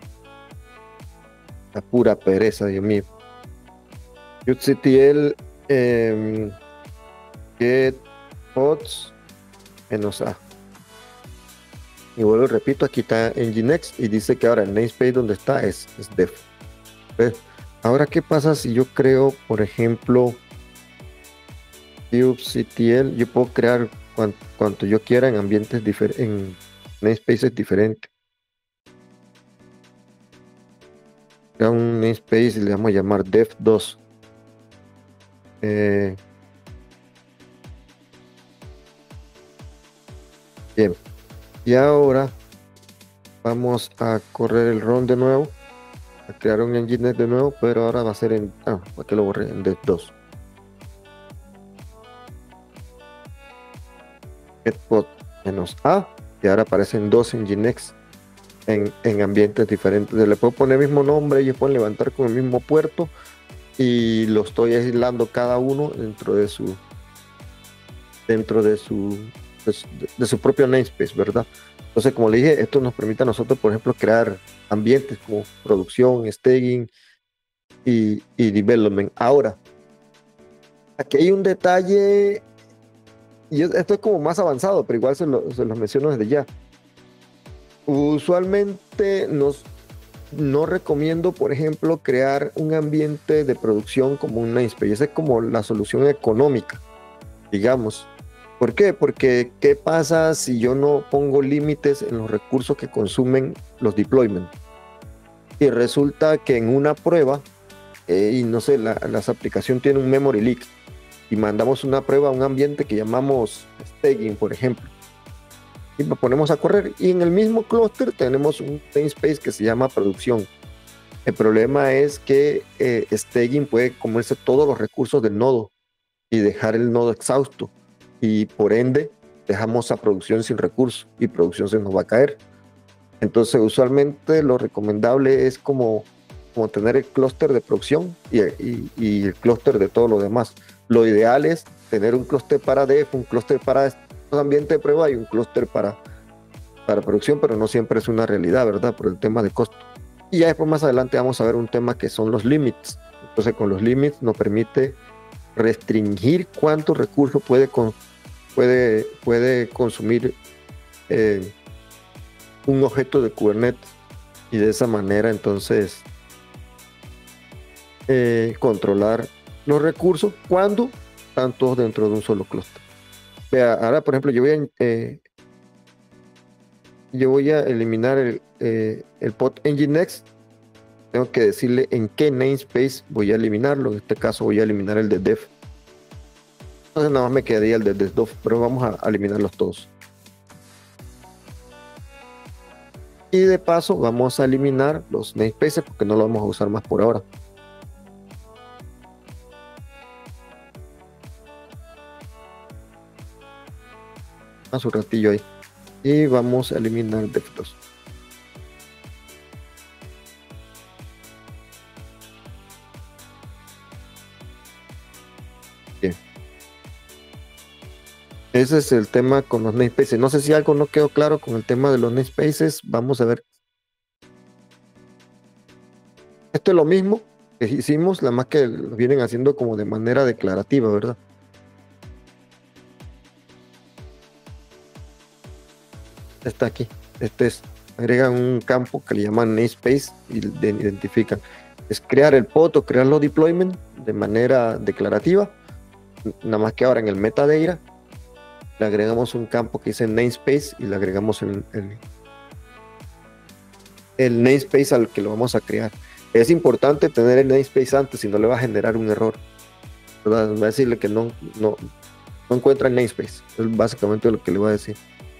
La pura pereza, Dios mío. kubectl eh, get pods menos A. Y vuelvo y repito, aquí está Nginx y dice que ahora el namespace donde está es, es dev. ¿Ves? Ahora, ¿qué pasa si yo creo, por ejemplo, kubectl? Yo puedo crear cuanto, cuanto yo quiera en ambientes diferentes, en namespaces diferentes. Crea un namespace y le vamos a llamar dev dos. Eh, bien, y ahora vamos a correr el run de nuevo, a crear un Nginx de nuevo, pero ahora va a ser en, ah, ¿para qué lo borré? En dev dos. Getpod menos A, y ahora aparecen dos Nginx en, en ambientes diferentes. Le puedo poner el mismo nombre, ellos pueden levantar con el mismo puerto y lo estoy aislando cada uno dentro de su dentro de su de su, de su propio namespace, ¿verdad? Entonces, como le dije, esto nos permite a nosotros, por ejemplo, crear ambientes como producción, staging y, y development. Ahora, aquí hay un detalle, y esto es como más avanzado, pero igual se lo, se los menciono desde ya. Usualmente nos no recomiendo, por ejemplo, crear un ambiente de producción como un namespace. Esa es como la solución económica, digamos. ¿Por qué? Porque ¿qué pasa si yo no pongo límites en los recursos que consumen los deployments? Y resulta que en una prueba, eh, y no sé, la, las aplicaciones tienen un memory leak, y mandamos una prueba a un ambiente que llamamos staging, por ejemplo. Y lo ponemos a correr, y en el mismo clúster tenemos un namespace que se llama producción. El problema es que eh, staging puede comerse todos los recursos del nodo y dejar el nodo exhausto, y por ende dejamos a producción sin recursos y producción se nos va a caer. Entonces usualmente lo recomendable es como, como tener el clúster de producción y, y, y el clúster de todo lo demás. Lo ideal es tener un clúster para dev, un clúster para ambiente de prueba y un clúster para, para producción, pero no siempre es una realidad, ¿verdad? Por el tema de costo. Y ya después más adelante vamos a ver un tema que son los limits. Entonces con los limits nos permite restringir cuántos recursos puede, con, puede, puede consumir eh, un objeto de Kubernetes, y de esa manera entonces eh, controlar los recursos cuando están todos dentro de un solo clúster. Vea, ahora por ejemplo, yo voy a, eh, yo voy a eliminar el, eh, el pod Nginx. Tengo que decirle en qué namespace voy a eliminarlo. En este caso voy a eliminar el de dev. Entonces nada más me quedaría el de desktop, pero vamos a, a eliminarlos todos. Y de paso vamos a eliminar los namespaces porque no lo vamos a usar más por ahora. A su ratillo ahí. Y vamos a eliminar DevDOS. Bien. Ese es el tema con los namespaces. No sé si algo no quedó claro con el tema de los namespaces. Vamos a ver. Esto es lo mismo que hicimos, la más que lo vienen haciendo como de manera declarativa, ¿verdad? Está aquí. Este es, agregan un campo que le llaman namespace y de, identifican. Es crear el pod o crear los deployment de manera declarativa. Nada más que ahora en el metadata le agregamos un campo que dice namespace y le agregamos el, el, el namespace al que lo vamos a crear. Es importante tener el namespace antes, si no le va a generar un error, ¿verdad? Va a decirle que no, no, no encuentra el namespace. Es básicamente lo que le va a decir.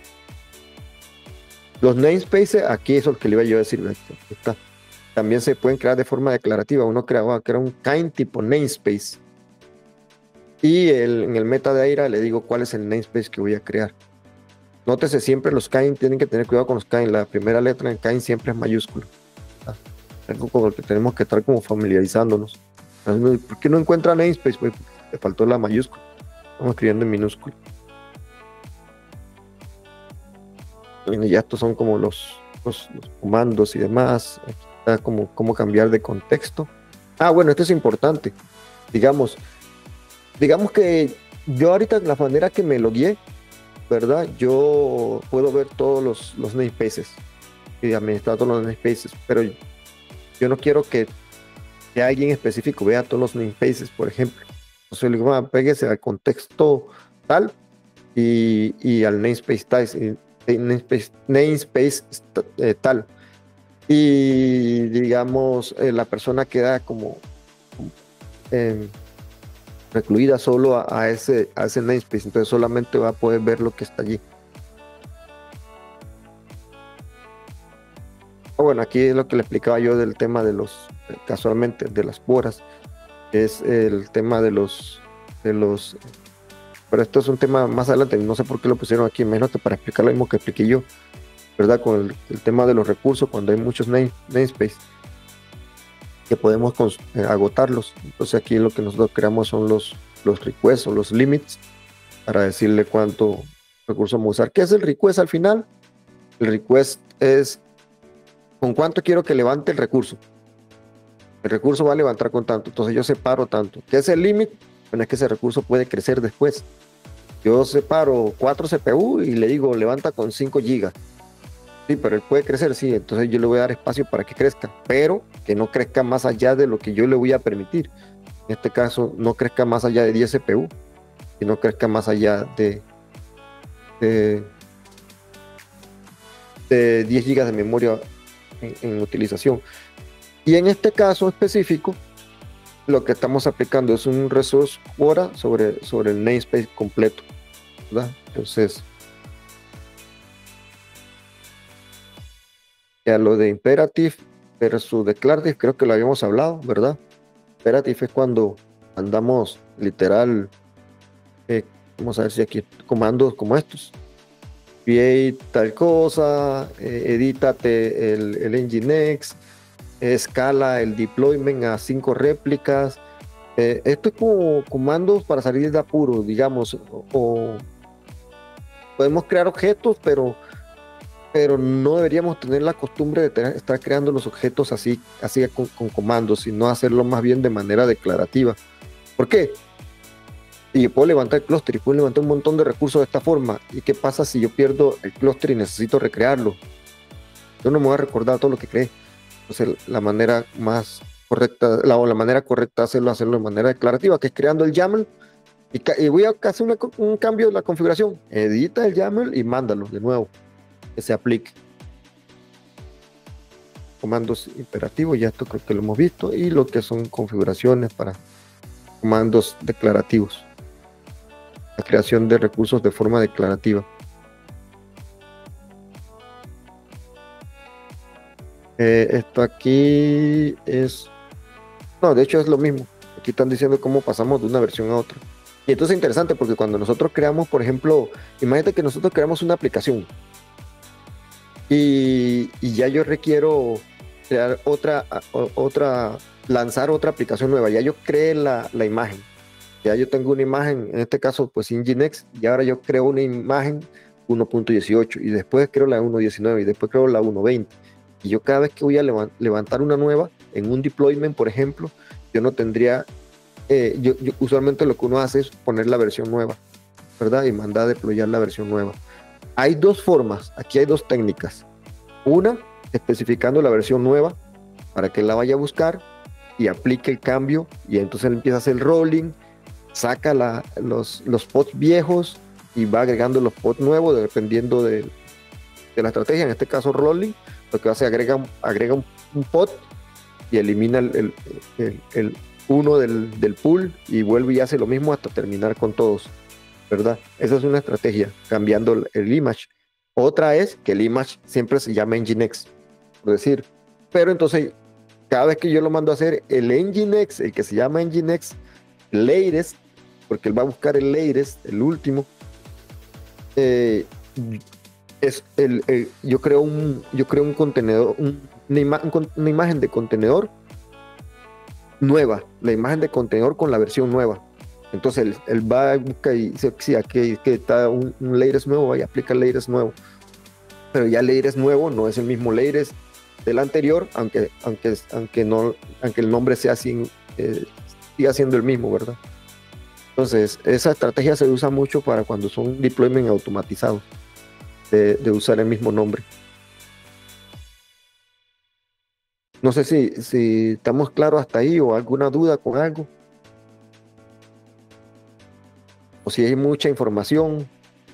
Los namespaces, aquí es lo que le iba yo a decir. Está. También se pueden crear de forma declarativa. Uno crea, va a crear un kind tipo namespace. Y el, en el metadata le digo cuál es el namespace que voy a crear. Nótese siempre los kind, tienen que tener cuidado con los kind. La primera letra en kind siempre es mayúscula. Algo con lo que tenemos que estar como familiarizándonos. ¿Por qué no encuentra namespace? Pues le faltó la mayúscula. Estamos escribiendo en minúscula. Bueno, ya estos son como los, los, los comandos y demás. Aquí está como cómo cambiar de contexto. Ah, bueno, esto es importante. Digamos, digamos que yo ahorita la manera que me logueé, ¿verdad? Yo puedo ver todos los, los namespaces y administrar todos los namespaces, pero yo no quiero que, que alguien específico vea todos los namespaces, por ejemplo. Entonces le digo, ah, péguese al contexto tal y, y al namespace tal, y, namespace, namespace eh, tal. Y digamos, eh, la persona queda como eh, recluida solo a, a, ese, a ese namespace, entonces solamente va a poder ver lo que está allí. Bueno, aquí es lo que le explicaba yo del tema de los, casualmente, de las boras, es el tema de los, de los, pero esto es un tema más adelante, no sé por qué lo pusieron aquí, menos que para explicar lo mismo que expliqué yo, ¿verdad? Con el, el tema de los recursos, cuando hay muchos name, namespace, que podemos cons, eh, agotarlos. Entonces aquí lo que nosotros creamos son los, los requests o los limits, para decirle cuánto recurso vamos a usar. ¿Qué es el request al final? El request es con cuánto quiero que levante el recurso. El recurso va a levantar con tanto, entonces yo separo tanto. ¿Qué es el límite? Bueno, es que ese recurso puede crecer después. Yo separo cuatro C P U y le digo levanta con cinco gigas. Sí, pero él puede crecer, sí, entonces yo le voy a dar espacio para que crezca, pero que no crezca más allá de lo que yo le voy a permitir. En este caso, no crezca más allá de diez C P U, y no crezca más allá de, de, de diez gigas de memoria En, en utilización. Y en este caso específico, lo que estamos aplicando es un resource quota sobre, sobre el namespace completo, ¿verdad? Entonces, ya lo de imperative versus declarative, creo que lo habíamos hablado, ¿verdad? Imperative es cuando andamos literal, eh, vamos a ver si aquí comandos como estos. Create tal cosa, eh, edítate el, el Nginx, escala el deployment a cinco réplicas. Eh, esto es como comandos para salir de apuro, digamos, o, o podemos crear objetos, pero, pero no deberíamos tener la costumbre de tener, estar creando los objetos así, así con, con comandos, sino hacerlo más bien de manera declarativa. ¿Por qué? Y puedo levantar el clúster y puedo levantar un montón de recursos de esta forma. ¿Y qué pasa si yo pierdo el clúster y necesito recrearlo? Yo no me voy a recordar todo lo que creé. Entonces la manera más correcta, la, o la manera correcta de hacerlo, hacerlo de manera declarativa, que es creando el YAML Y, y voy a hacer una, un cambio de la configuración. Edita el YAML y mándalo de nuevo, que se aplique. Comandos imperativos, ya esto creo que lo hemos visto, y lo que son configuraciones para comandos declarativos. La creación de recursos de forma declarativa. Eh, esto aquí es... No, de hecho es lo mismo. Aquí están diciendo cómo pasamos de una versión a otra. Y esto es interesante porque cuando nosotros creamos, por ejemplo, imagínate que nosotros creamos una aplicación y, y ya yo requiero crear otra, otra, lanzar otra aplicación nueva. Ya yo creé la, la imagen. Ya yo tengo una imagen, en este caso pues Nginx, y ahora yo creo una imagen uno punto dieciocho y después creo la uno punto diecinueve y después creo la uno punto veinte. Y yo cada vez que voy a levantar una nueva, en un deployment, por ejemplo, yo no tendría, eh, yo, yo usualmente lo que uno hace es poner la versión nueva, ¿verdad? Y mandar a deployar la versión nueva. Hay dos formas, aquí hay dos técnicas. Una, especificando la versión nueva para que la vaya a buscar y aplique el cambio, y entonces él empieza a hacer el rolling, saca la, los, los pods viejos y va agregando los pods nuevos dependiendo de, de la estrategia. En este caso rolling, lo que hace agrega, agrega un, un pod y elimina el, el, el, el uno del, del pool y vuelve y hace lo mismo hasta terminar con todos, ¿verdad? Esa es una estrategia, cambiando el, el image. Otra es que el image siempre se llama Nginx, por decir, pero entonces cada vez que yo lo mando a hacer el Nginx, el que se llama Nginx latest, porque él va a buscar el latest, el último, eh, es el, el, yo creo un yo creo un contenedor, un, una, ima una imagen de contenedor nueva, la imagen de contenedor con la versión nueva. Entonces él, él va a buscar y dice, sí, aquí que está un, un latest nuevo, y aplica el latest nuevo. Pero ya el latest nuevo no es el mismo latest del anterior, aunque, aunque, aunque, no, aunque el nombre sea así, eh, siga siendo el mismo, ¿verdad? Entonces, esa estrategia se usa mucho para cuando son deployment automatizados, de, de usar el mismo nombre. No sé si, si estamos claros hasta ahí o alguna duda con algo. O si hay mucha información.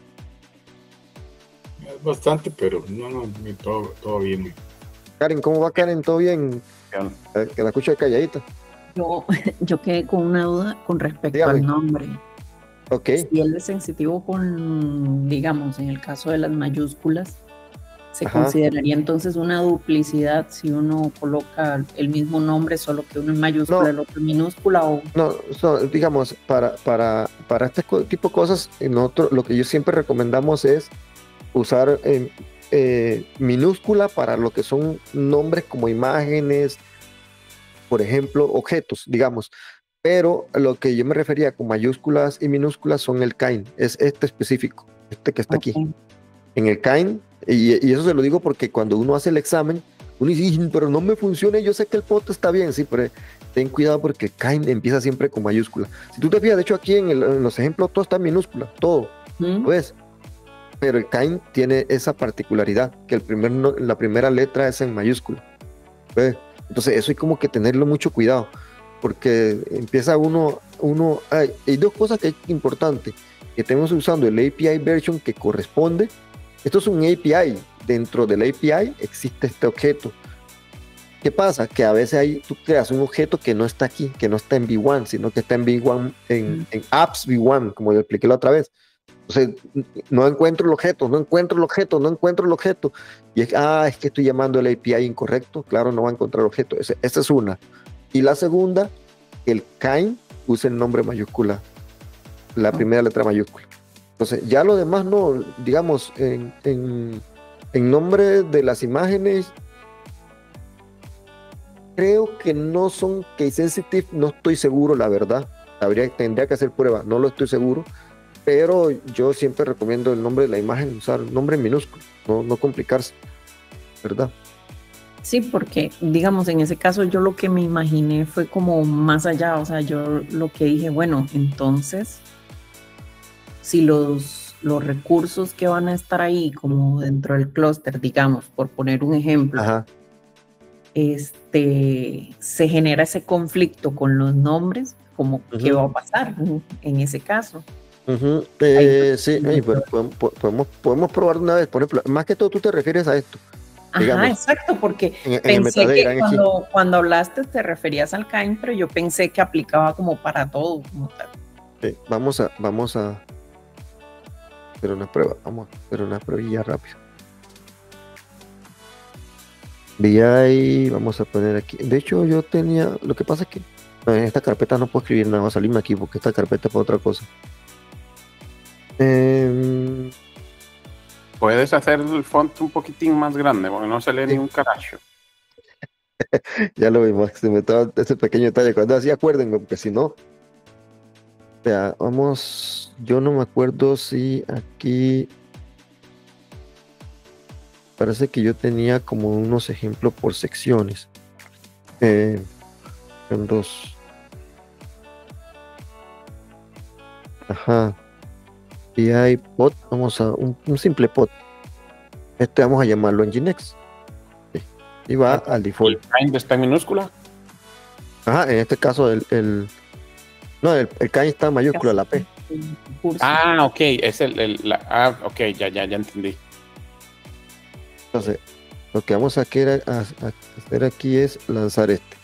Es bastante, pero no, no, todo, todo bien. Karen, ¿cómo va Karen? ¿Todo bien? bien. Que la escucho calladita. Yo, yo quedé con una duda con respecto Dígame. al nombre. Ok. Si él es sensitivo con, digamos, en el caso de las mayúsculas, ¿se Ajá. consideraría entonces una duplicidad si uno coloca el mismo nombre, solo que uno en mayúscula y No. el otro en minúscula? O... No, so, digamos, para, para, para este tipo de cosas, nosotros, lo que yo siempre recomendamos es usar eh, eh, minúscula para lo que son nombres como imágenes, por ejemplo, objetos, digamos. Pero lo que yo me refería con mayúsculas y minúsculas son el kind, es este específico, este que está okay. aquí. En el kind, y, y eso se lo digo porque cuando uno hace el examen, uno dice, pero no me funciona, yo sé que el pot está bien, sí, pero ten cuidado porque el kind empieza siempre con mayúscula. Si tú te fijas, de hecho aquí en, el, en los ejemplos todo está en minúscula, todo, ¿Mm? ¿ves? Pero el kind tiene esa particularidad, que el primer no, la primera letra es en mayúscula, ¿ves? Entonces eso hay como que tenerlo mucho cuidado, porque empieza uno, uno hay, hay dos cosas que es importante, que estemos usando el A P I version que corresponde. Esto es un A P I, dentro del A P I existe este objeto. ¿Qué pasa? Que a veces hay, tú creas un objeto que no está aquí, que no está en V uno, sino que está en V uno, en, en apps V uno, como yo expliqué la otra vez. Entonces, no encuentro el objeto, no encuentro el objeto, no encuentro el objeto. Y es, ah, es que estoy llamando el A P I incorrecto. Claro, no va a encontrar el objeto. Esa, esa es una. Y la segunda, el kind usa el nombre mayúscula, la primera letra mayúscula. Entonces, ya lo demás no, digamos, en, en, en nombre de las imágenes, creo que no son case sensitive, no estoy seguro, la verdad. Habría, tendría que hacer prueba, no lo estoy seguro. Pero yo siempre recomiendo el nombre de la imagen, usar el nombre en minúsculo, no, no complicarse, ¿verdad? Sí, porque, digamos, en ese caso yo lo que me imaginé fue como más allá, o sea, yo lo que dije, bueno, entonces, si los, los recursos que van a estar ahí, como dentro del clúster, digamos, por poner un ejemplo, Ajá. este, se genera ese conflicto con los nombres, como Ujú. qué va a pasar en, en ese caso. Ujú. Eh, Ahí- sí, ey, pero podemos, podemos, podemos probar una vez, por ejemplo, más que todo tú te refieres a esto, Ajá, digamos, exacto, porque en, en el pensé metadata, que en sí. cuando, cuando hablaste te referías al Kain, pero yo pensé que aplicaba como para todo, como tal. Sí, vamos a, vamos a hacer una prueba, vamos a hacer una pruebilla rápido. V I, vamos a poner aquí. De hecho, yo tenía, lo que pasa es que no, en esta carpeta no puedo escribir nada, va a salirme aquí porque esta carpeta es para otra cosa. Em, Puedes hacer el font un poquitín más grande, porque no se lee Sí. ni un carajo. ya lo vimos, se me estaba ese pequeño detalle. Cuando así, acuérdenme, porque si no. O sea, vamos, yo no me acuerdo si aquí. Parece que yo tenía como unos ejemplos por secciones. Eh, son dos. Ajá. Y hay pod, vamos a un, un simple pod. Este vamos a llamarlo Nginx. Sí. Y va al ¿El default. kind está en minúscula? Ajá, en este caso el, el no, el, el K está en mayúscula, la P. El curso. Ah, ok, es el, el la, ah, ok, ya, ya, ya entendí. Entonces, lo que vamos a, querer, a, a hacer aquí es lanzar este.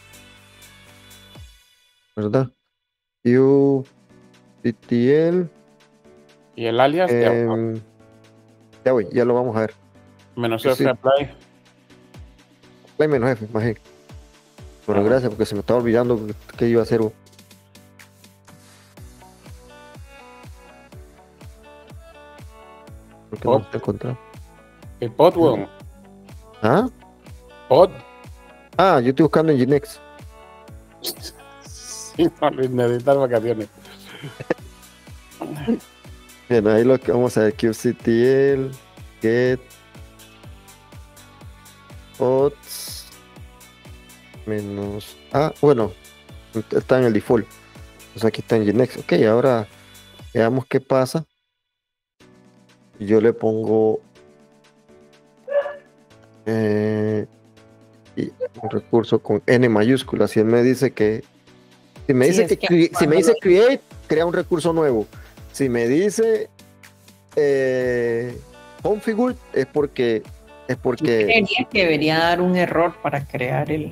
¿Verdad? U T T L. Y el alias, ya, em, ya voy, ya lo vamos a ver. menos sí, F sí. apply. Play menos F, más G. Bueno, Ajá. gracias, porque se me estaba olvidando que iba a hacer. Porque no Pod. se encontrado. El pod, weón. ¿Ah? Pod. Ah, yo estoy buscando en Nginx. Sí, no, necesitas vacaciones. Bien, ahí lo que vamos a ver, kubectl, get, pods, menos, ah, bueno, está en el default, pues aquí está en Nginx. Ok, ahora veamos qué pasa. Yo le pongo eh, y un recurso con N mayúscula, si él me dice que, si me Sí, dice es que, que cre- si cuando me dice lo- create, crea un recurso nuevo. Si me dice eh, configure, es porque es Yo porque creería que debería dar un error para crear el.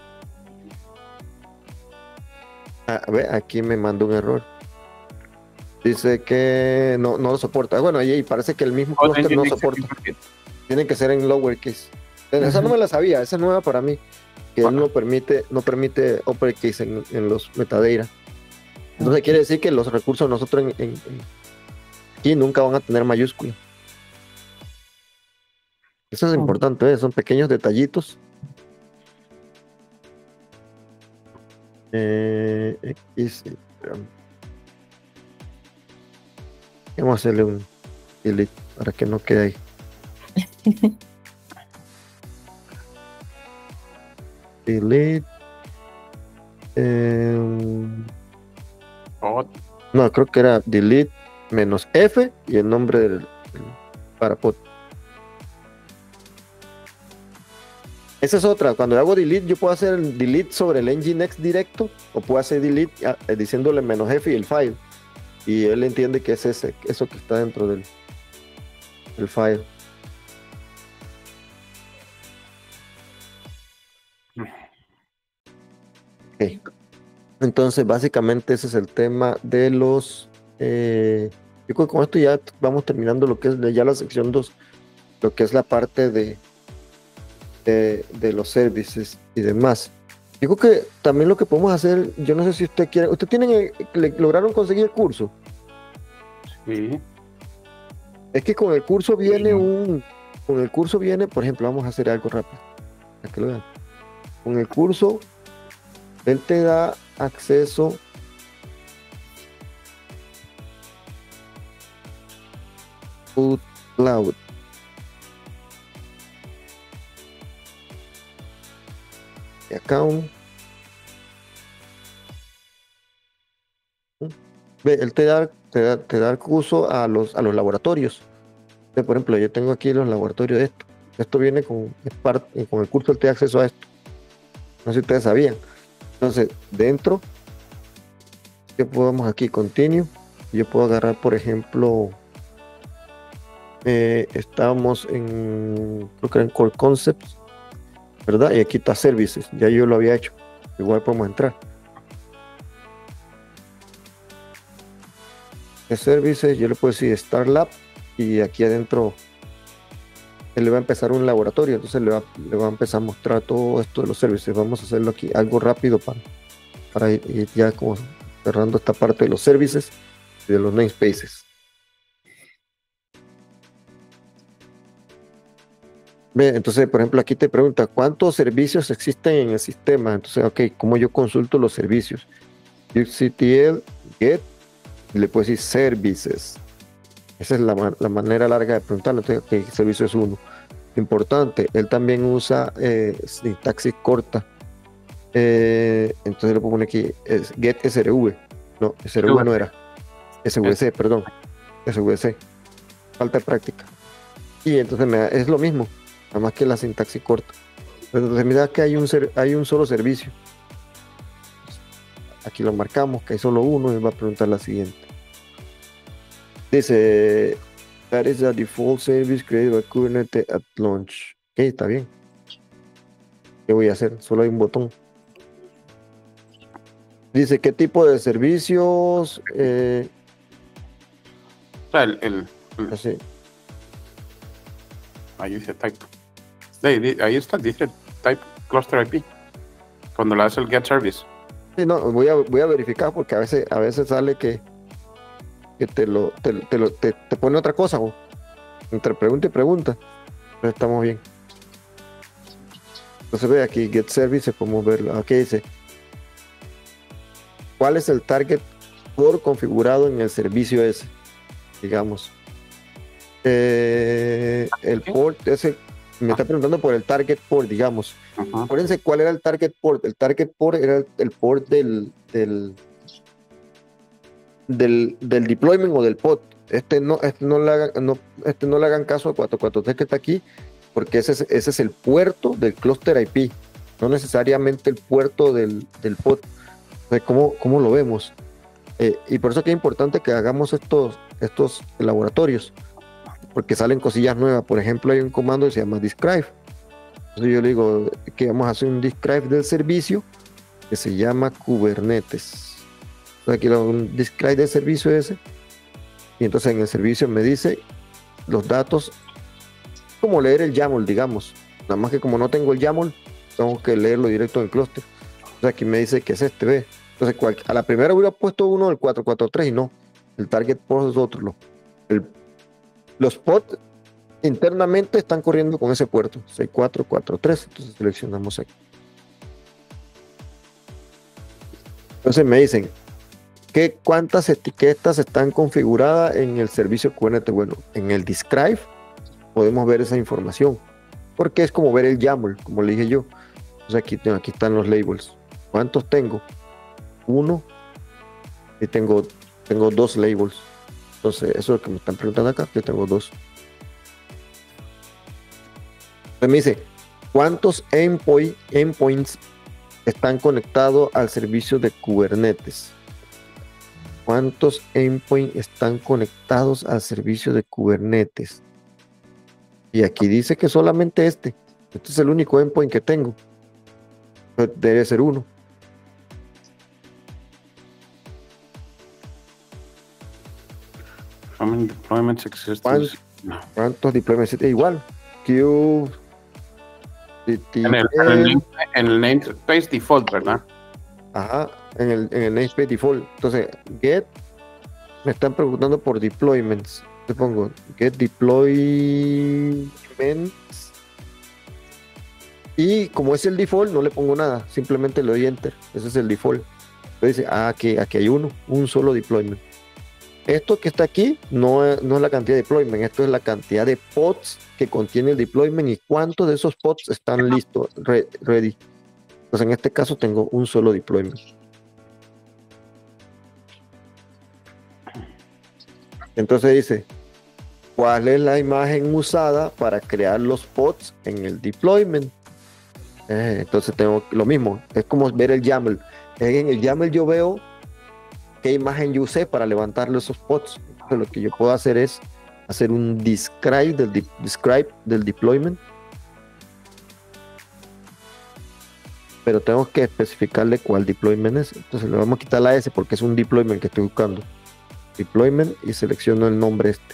a ver, aquí me manda un error. Dice que no, no lo soporta. Bueno, y, y parece que el mismo Pod cluster no Nginx soporta. aquí. Tiene que ser en lowercase. Esa no Ujú. me la sabía, esa es nueva para mí. Que él Bueno. no permite, no permite uppercase en, en los metadata. Entonces Ok. quiere decir que los recursos nosotros en, en- en- aquí nunca van a tener mayúscula. Eso es Ok. importante, ¿eh? Son pequeños detallitos. Eh, X, espérame. Vamos a hacerle un delete para que no quede ahí. Delete. em, Pod. no, creo que era delete menos F y el nombre del, del parapod. Esa es otra. Cuando hago delete, yo puedo hacer el delete sobre el Nginx directo o puedo hacer delete ah, eh, diciéndole menos F y el file. Y él entiende que es ese, eso que está dentro del, del file. Ok. Entonces, básicamente ese es el tema de los... eh, yo creo que con esto ya vamos terminando lo que es de- ya la sección dos, lo que es la parte de, de, de los services y demás. Yo creo que también lo que podemos hacer, yo no sé si usted quiere, ¿usted tienen, el- le lograron conseguir el curso? Sí. Es que con el curso viene Sí. un, con el curso viene, por ejemplo, vamos a hacer algo rápido, para que lo vean. Con el curso, él te da acceso to cloud. Account. Ve, él te da, te da, te da curso a los, a los laboratorios. Entonces, por ejemplo, yo tengo aquí los laboratorios de esto. Esto viene con, es parte, con el curso, él te da acceso a esto. No sé si ustedes sabían. Entonces, dentro yo podemos aquí continue. Yo puedo agarrar, por ejemplo, eh, estábamos en, creo que era en Core Concepts, ¿verdad? Y aquí está Services, ya yo lo había hecho. Igual podemos entrar. De Services, yo le puedo decir Start Lab y aquí adentro él le va a empezar un laboratorio, entonces le va, le va a empezar a mostrar todo esto de los servicios. Vamos a hacerlo aquí algo rápido para, para ir, ir ya como cerrando esta parte de los services y de los namespaces. Ve, entonces, por ejemplo, aquí te pregunta ¿cuántos servicios existen en el sistema? Entonces, ok, ¿cómo yo consulto los servicios? kubectl get, y le puedo decir services. Esa es la, la manera larga de preguntarlo. Entonces, ok, servicio es uno. Importante, él también usa eh, sintaxis corta. Eh, entonces le puedo poner aquí es get srv. No, srv no era. svc, perdón. svc. Falta de práctica. Y entonces me da, es lo mismo, nada más que la sintaxis corta. Entonces mira que hay un, ser, hay un solo servicio. Aquí lo marcamos, que hay solo uno, y va a preguntar la siguiente. Dice, that is the default service created by Kubernetes at launch. Ok, está bien. ¿Qué voy a hacer? Solo hay un botón. Dice, ¿qué tipo de servicios? Eh, O sea, el, el, el- así. ahí dice type. Ahí, di- ahí está, dice type cluster I P. Cuando le hace el get service. Sí, no, voy a, voy a verificar porque a veces, a veces sale que, que te, lo, te, te, lo- te, te pone otra cosa, bo. Entre pregunta y pregunta. Pero estamos bien. Entonces ve aquí, get service, podemos verlo. Aquí dice, ¿cuál es el target port configurado en el servicio ese? Digamos. Eh, el port ese, me está preguntando por el target port, digamos. Ajá. Acuérdense cuál era el target port. El target port era el, el port del, del, del, del deployment o del pod. Este no, este no, le hagan, no, este no le hagan caso a cuatro cuatro tres que está aquí, porque ese es, ese es el puerto del cluster I P, no necesariamente el puerto del, del pod. Entonces, ¿cómo, cómo lo vemos? Eh, y por eso que es importante que hagamos estos, estos laboratorios, porque salen cosillas nuevas. Por ejemplo, hay un comando que se llama describe. Entonces yo le digo que vamos a hacer un describe del servicio que se llama Kubernetes. Entonces aquí le hago un describe del servicio ese, y entonces en el servicio me dice los datos, como leer el YAML, digamos. Nada más que como no tengo el YAML, tengo que leerlo directo del clúster. Entonces aquí me dice que es este, ve. Entonces cual, a la primera hubiera puesto uno del cuatro cuatro tres y no, el target port es otro. Lo, el, los pods internamente están corriendo con ese puerto seis cuatro cuatro tres, entonces seleccionamos aquí. Entonces me dicen que cuántas etiquetas están configuradas en el servicio Kubernetes. Bueno, en el describe podemos ver esa información, porque es como ver el YAML, como le dije yo. Entonces aquí, aquí están los labels. ¿Cuántos tengo? Uno, y tengo, tengo dos labels. Entonces eso es lo que me están preguntando acá, yo tengo dos. Entonces me dice, ¿cuántos endpoint, endpoints están conectados al servicio de Kubernetes? ¿Cuántos endpoints están conectados al servicio de Kubernetes? Y aquí dice que solamente este. Este es el único endpoint que tengo. Debe ser uno. How many deployments exist? ¿Cuántos, No. cuántos deployments? Igual. Q. En el, en el name- en el namespace default, ¿verdad? Ajá, en el, en el namespace default. Entonces, get, me están preguntando por deployments. Le pongo get deployments. Y como es el default, no le pongo nada. Simplemente le doy enter. Ese es el default. Entonces dice, ah, aquí, aquí hay uno, un solo deployment. Esto que está aquí no es, no es la cantidad de deployment, esto es la cantidad de pods que contiene el deployment y cuántos de esos pods están listos, re, ready. Pues en este caso tengo un solo deployment. Entonces dice, ¿cuál es la imagen usada para crear los pods en el deployment? Eh, entonces tengo lo mismo, es como ver el YAML. En el YAML yo veo que qué imagen yo usé para levantarle esos pods. Entonces, lo que yo puedo hacer es hacer un describe del, de, describe del deployment, pero tengo que especificarle cuál deployment es. Entonces le vamos a quitar la S porque es un deployment que estoy buscando. Deployment, y selecciono el nombre este.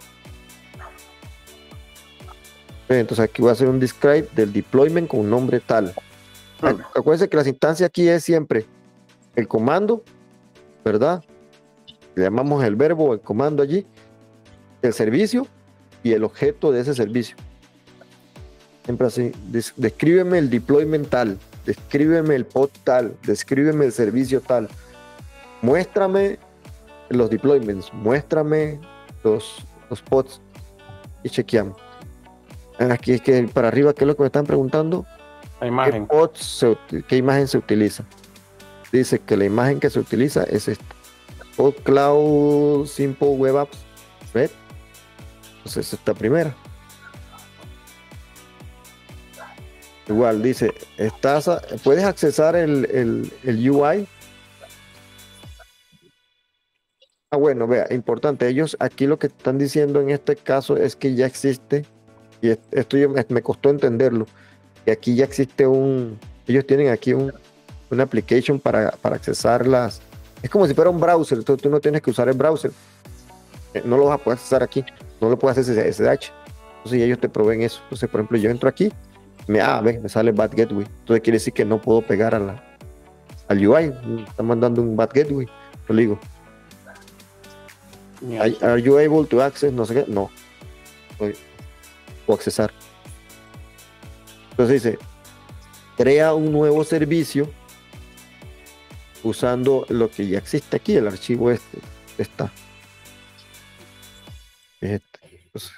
Entonces aquí voy a hacer un describe del deployment con un nombre tal. Acuérdense que las instancias aquí es siempre el comando, ¿verdad? Le llamamos el verbo, el comando allí, el servicio y el objeto de ese servicio. Siempre así. Des descríbeme el deployment tal, descríbeme el pod tal, descríbeme el servicio tal. Muéstrame los deployments, muéstrame los, los pods y chequeamos. Aquí es que para arriba, ¿qué es lo que me están preguntando? La imagen. ¿Qué, pods se, ¿Qué imagen se utiliza? Dice que la imagen que se utiliza es esta. Pod Cloud Simple Web Apps Red. Entonces esta primera. Igual dice, estás a, puedes accesar el, el, el U I. Ah, bueno, vea, importante. Ellos aquí lo que están diciendo en este caso es que ya existe, y esto yo, me costó entenderlo, que aquí ya existe un, ellos tienen aquí un, una application para, para accesar las, es como si fuera un browser, entonces tú no tienes que usar el browser, no lo vas a poder accesar aquí, no lo puedes hacer S S H, entonces ellos te proveen eso. Entonces, por ejemplo, yo entro aquí, me, ah, ve, me sale Bad Gateway, entonces quiere decir que no puedo pegar a la, al U I, me están mandando un Bad Gateway, lo digo. Are you able to access? No sé qué, no. O accesar. Entonces dice, crea un nuevo servicio usando lo que ya existe aquí, el archivo este está. Este, entonces,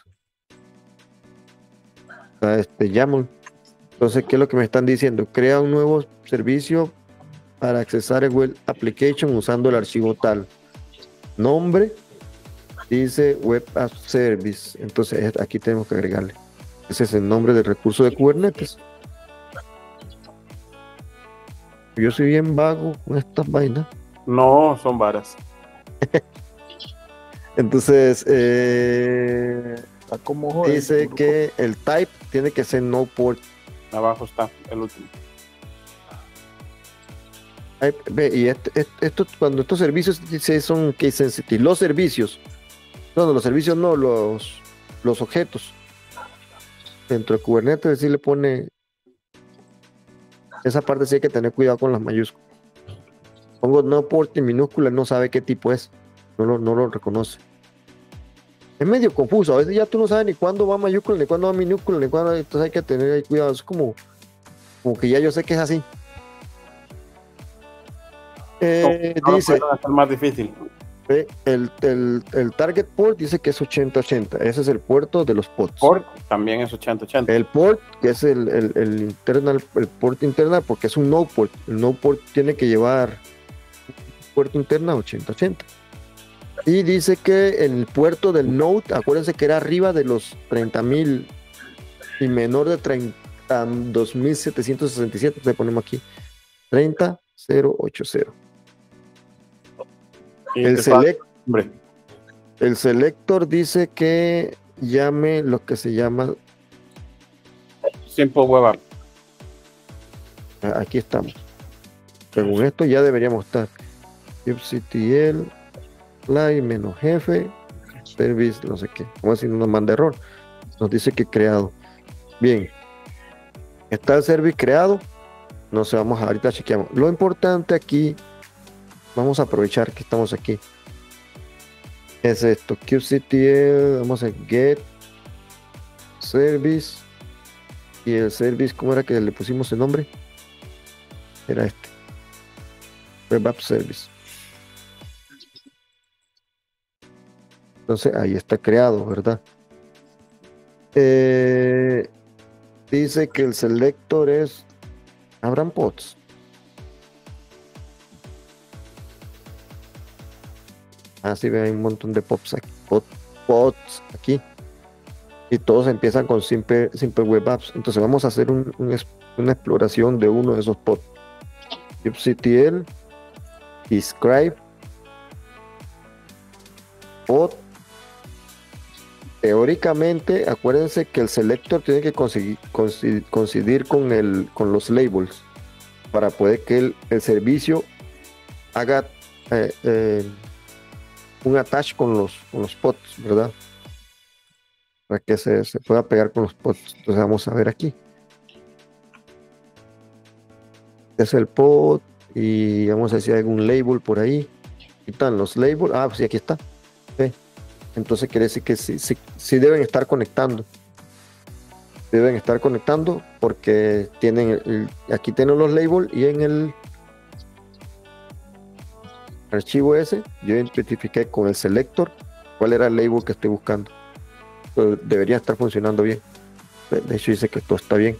está este YAML. Entonces, ¿qué es lo que me están diciendo? Crea un nuevo servicio para accesar el web application usando el archivo tal. Nombre. Dice Web App Service. Entonces aquí tenemos que agregarle. Ese es el nombre del recurso de Kubernetes. Yo soy bien vago con estas vainas. No, son varas. Entonces eh, Como dice que el type tiene que ser no port. Abajo está el último. Ve, y esto, esto, cuando estos servicios son case sensitive, los servicios, no, no, los servicios no, los, los objetos. Dentro de Kubernetes sí le pone esa parte, sí hay que tener cuidado con las mayúsculas. Pongo no port en minúscula, no sabe qué tipo es, no lo, no lo reconoce. Es medio confuso, a veces ya tú no sabes ni cuándo va mayúscula, ni cuándo va minúscula, ni cuándo, entonces hay que tener ahí cuidado. Es como, como que ya yo sé que es así. Eh, no, no dice lo hacer más difícil. El, el, el target port dice que es ochenta ochenta, ese es el puerto de los pods. Port también es ochenta ochenta. El port, que es el, el, el internal, el port internal, porque es un no port. El no port tiene que llevar puerto interna ochenta ochenta. Y dice que el puerto del node, acuérdense que era arriba de los treinta mil y menor de treinta y dos mil setecientos sesenta y siete, le ponemos aquí treinta cero ochenta. El, select, el selector dice que llame lo que se llama Simple Web App. Aquí estamos. Según esto ya deberíamos estar. kubectl fly menos jefe service no sé qué. Vamos a decir, no nos manda error. Nos dice que creado. Bien. Está el service creado. No sé, vamos a ahorita chequeamos. Lo importante aquí, vamos a aprovechar que estamos aquí. Es esto, kubectl, vamos a get service y el service, ¿cómo era que le pusimos el nombre? Era este, Web App Service. Entonces ahí está creado, ¿verdad? Eh, dice que el selector es Abran pods. Así ven, hay un montón de pods aquí, pod, pods aquí. Y todos empiezan con simple, simple web apps. Entonces vamos a hacer un, un, una exploración de uno de esos pods. kubectl describe pod, teóricamente, acuérdense que el selector tiene que conseguir, coincidir, coincidir con, el, con los labels para poder que el, el servicio haga eh, eh, un attach con los, con los pods, ¿verdad? Para que se, se pueda pegar con los pods. Entonces vamos a ver aquí. Este es el pod y vamos a ver si hay algún label por ahí. Aquí están los labels. Ah, pues sí, aquí está. ¿Sí? Entonces quiere decir que sí, sí, sí deben estar conectando. Deben estar conectando porque tienen el, el, aquí tienen los labels y en el archivo ese yo identifiqué con el selector cuál era el label que estoy buscando. Entonces, debería estar funcionando bien. De hecho dice que todo está bien.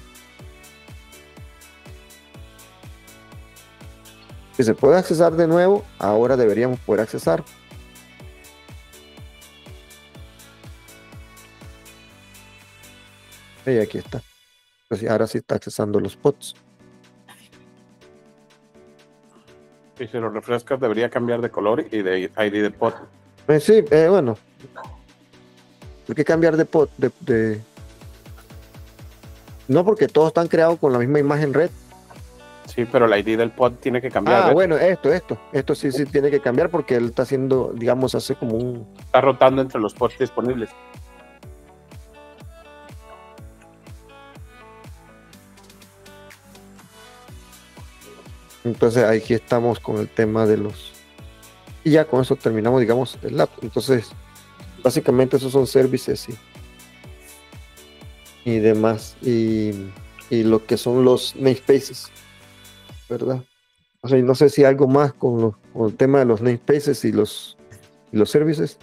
Si se puede accesar de nuevo, ahora deberíamos poder accesar. Y aquí está. Pues ahora sí está accesando los pods. Y si lo refrescas debería cambiar de color y de I D de pod. Eh, sí, eh, bueno. Hay que cambiar de pod. De, de... No, porque todos están creados con la misma imagen red. Sí, pero el I D del pod tiene que cambiar. Ah, ¿ves? bueno, esto, esto. Esto sí, sí tiene que cambiar porque él está haciendo, digamos, hace como un... Está rotando entre los pods disponibles. Entonces aquí estamos con el tema de los... Y ya con eso terminamos, digamos, el lab. Entonces, básicamente esos son services y, y demás. Y, y lo que son los namespaces, ¿verdad? O sea, no sé si algo más con, lo, con el tema de los namespaces y los, y los services.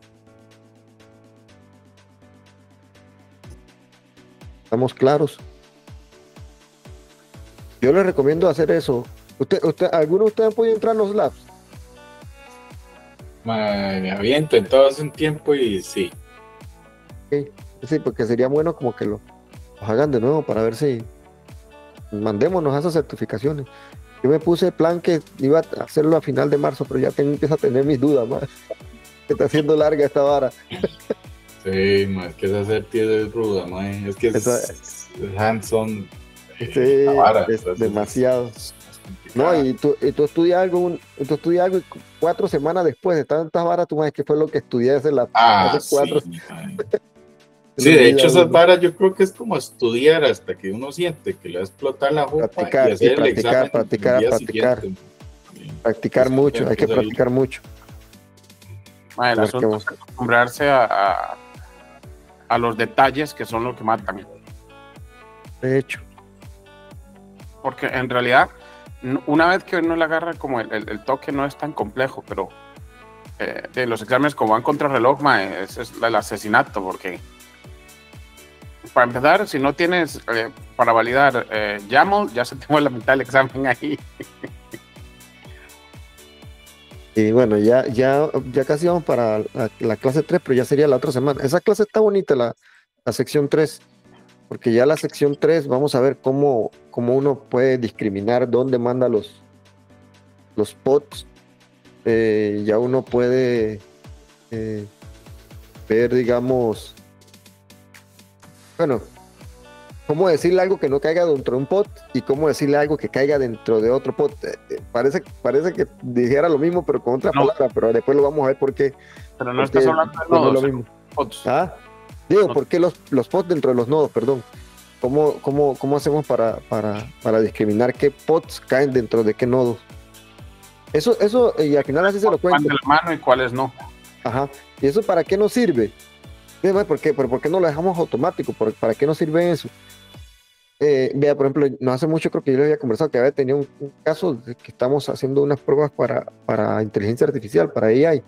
¿Estamos claros? Yo les recomiendo hacer eso. ¿Usted, usted, ¿Alguno de ustedes puede entrar en los labs? Me había intentado hace un tiempo y sí. Sí, sí, porque sería bueno como que lo, los hagan de nuevo para ver si mandémonos a esas certificaciones. Yo me puse plan que iba a hacerlo a final de marzo, pero ya tengo, empiezo a tener mis dudas más. Se está haciendo larga esta vara. Sí, ma, es que esa certi es ruda, ma. Es que es, Esa- es hands-on. eh, Sí, la vara, es entonces demasiado. es- es No, complicado. y tú, y tú estudias algo, un- tú estudias algo y cu- cuatro semanas después de tantas varas, tú sabes que fue lo que estudié hace, la, Ah, hace cuatro. sí, ma. se Sí, me de olvida hecho, esas uno. varas yo creo que es como estudiar hasta que uno siente que le va a explotar la jupa Practicar, y hacer y el practicar, examen practicar, el día practicar. siguiente. Practicar Sí, mucho, hay que pues ahí- practicar mucho. Ma, el A ver asunto qué es acostumbrarse a, a, a los detalles que son lo que matan. De hecho, Porque en realidad, n- una vez que uno le agarra como el, el- el toque, no es tan complejo, pero eh, de los exámenes como van contra reloj, ma, es, es el asesinato, porque para empezar, si no tienes eh, para validar eh, YAML, ya se te fue la mitad del examen ahí. y bueno, ya, ya, ya casi vamos para la, la clase tres, pero ya sería la otra semana. Esa clase está bonita, la, la sección tres, porque ya la sección tres vamos a ver cómo, cómo uno puede discriminar dónde manda los, los pods. Eh, ya uno puede eh, ver, digamos, bueno, cómo decirle algo que no caiga dentro de un pod y cómo decirle algo que caiga dentro de otro pod. Eh, eh, parece, parece que dijera lo mismo, pero con otra No. palabra, pero después lo vamos a ver por qué. Pero no por qué estás hablando de no es nodos, lo mismo. pods. ¿Ah? Digo, No. ¿por qué los, los pods dentro de los nodos? Perdón. ¿Cómo, cómo, cómo hacemos para, para, para discriminar qué pods caen dentro de qué nodos? Eso, eso, y al final así se lo ¿Cuáles van cuento. de la mano y cuáles no? Ajá. ¿Y eso para qué nos sirve? Dime, ¿por qué? ¿Pero por qué no lo dejamos automático? ¿Por- ¿Para qué nos sirve eso? Eh, vea, por ejemplo, no hace mucho creo que yo le había conversado que había tenido un, un caso de que estamos haciendo unas pruebas para, para inteligencia artificial, para A I.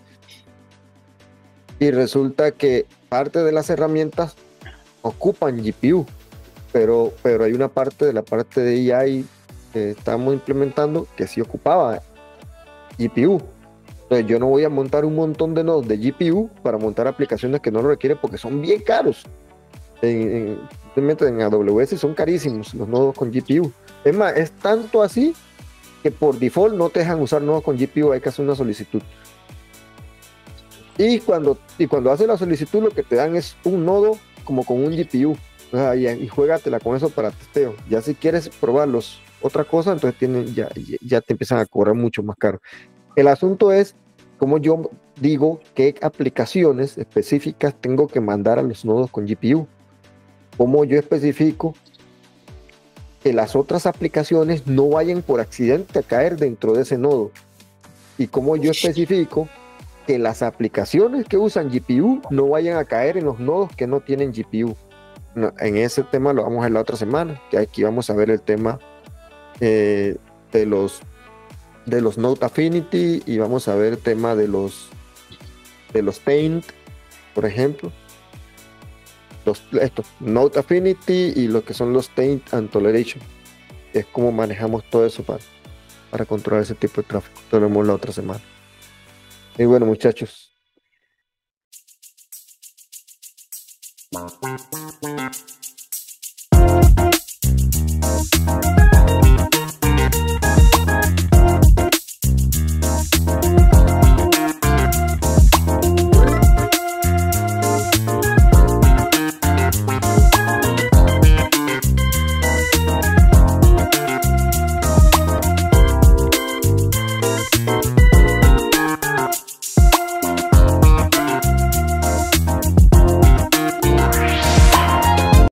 Y resulta que parte de las herramientas ocupan G P U, pero, pero hay una parte de la parte de A I que estamos implementando que sí ocupaba G P U. Entonces yo no voy a montar un montón de nodos de G P U para montar aplicaciones que no lo requieren porque son bien caros. En, en, simplemente en A W S son carísimos los nodos con G P U. Es más, es tanto así que por default no te dejan usar nodos con G P U, hay que hacer una solicitud. Y cuando, y cuando haces la solicitud, lo que te dan es un nodo como con un G P U. O sea, y, y juégatela con eso para testeo. Ya si quieres probarlos otra cosa, entonces tienen, ya, ya te empiezan a cobrar mucho más caro. El asunto es cómo yo digo qué aplicaciones específicas tengo que mandar a los nodos con G P U. Cómo yo especifico que las otras aplicaciones no vayan por accidente a caer dentro de ese nodo. Y cómo yo especifico que las aplicaciones que usan G P U no vayan a caer en los nodos que no tienen G P U. No, en ese tema lo vamos a ver la otra semana, que aquí vamos a ver el tema eh, de los de los Node Affinity y vamos a ver el tema de los de los Taint, por ejemplo. Los, estos, Node Affinity y lo que son los Taint and Toleration. Es como manejamos todo eso para, para controlar ese tipo de tráfico. Lo vemos la otra semana. Y bueno, muchachos.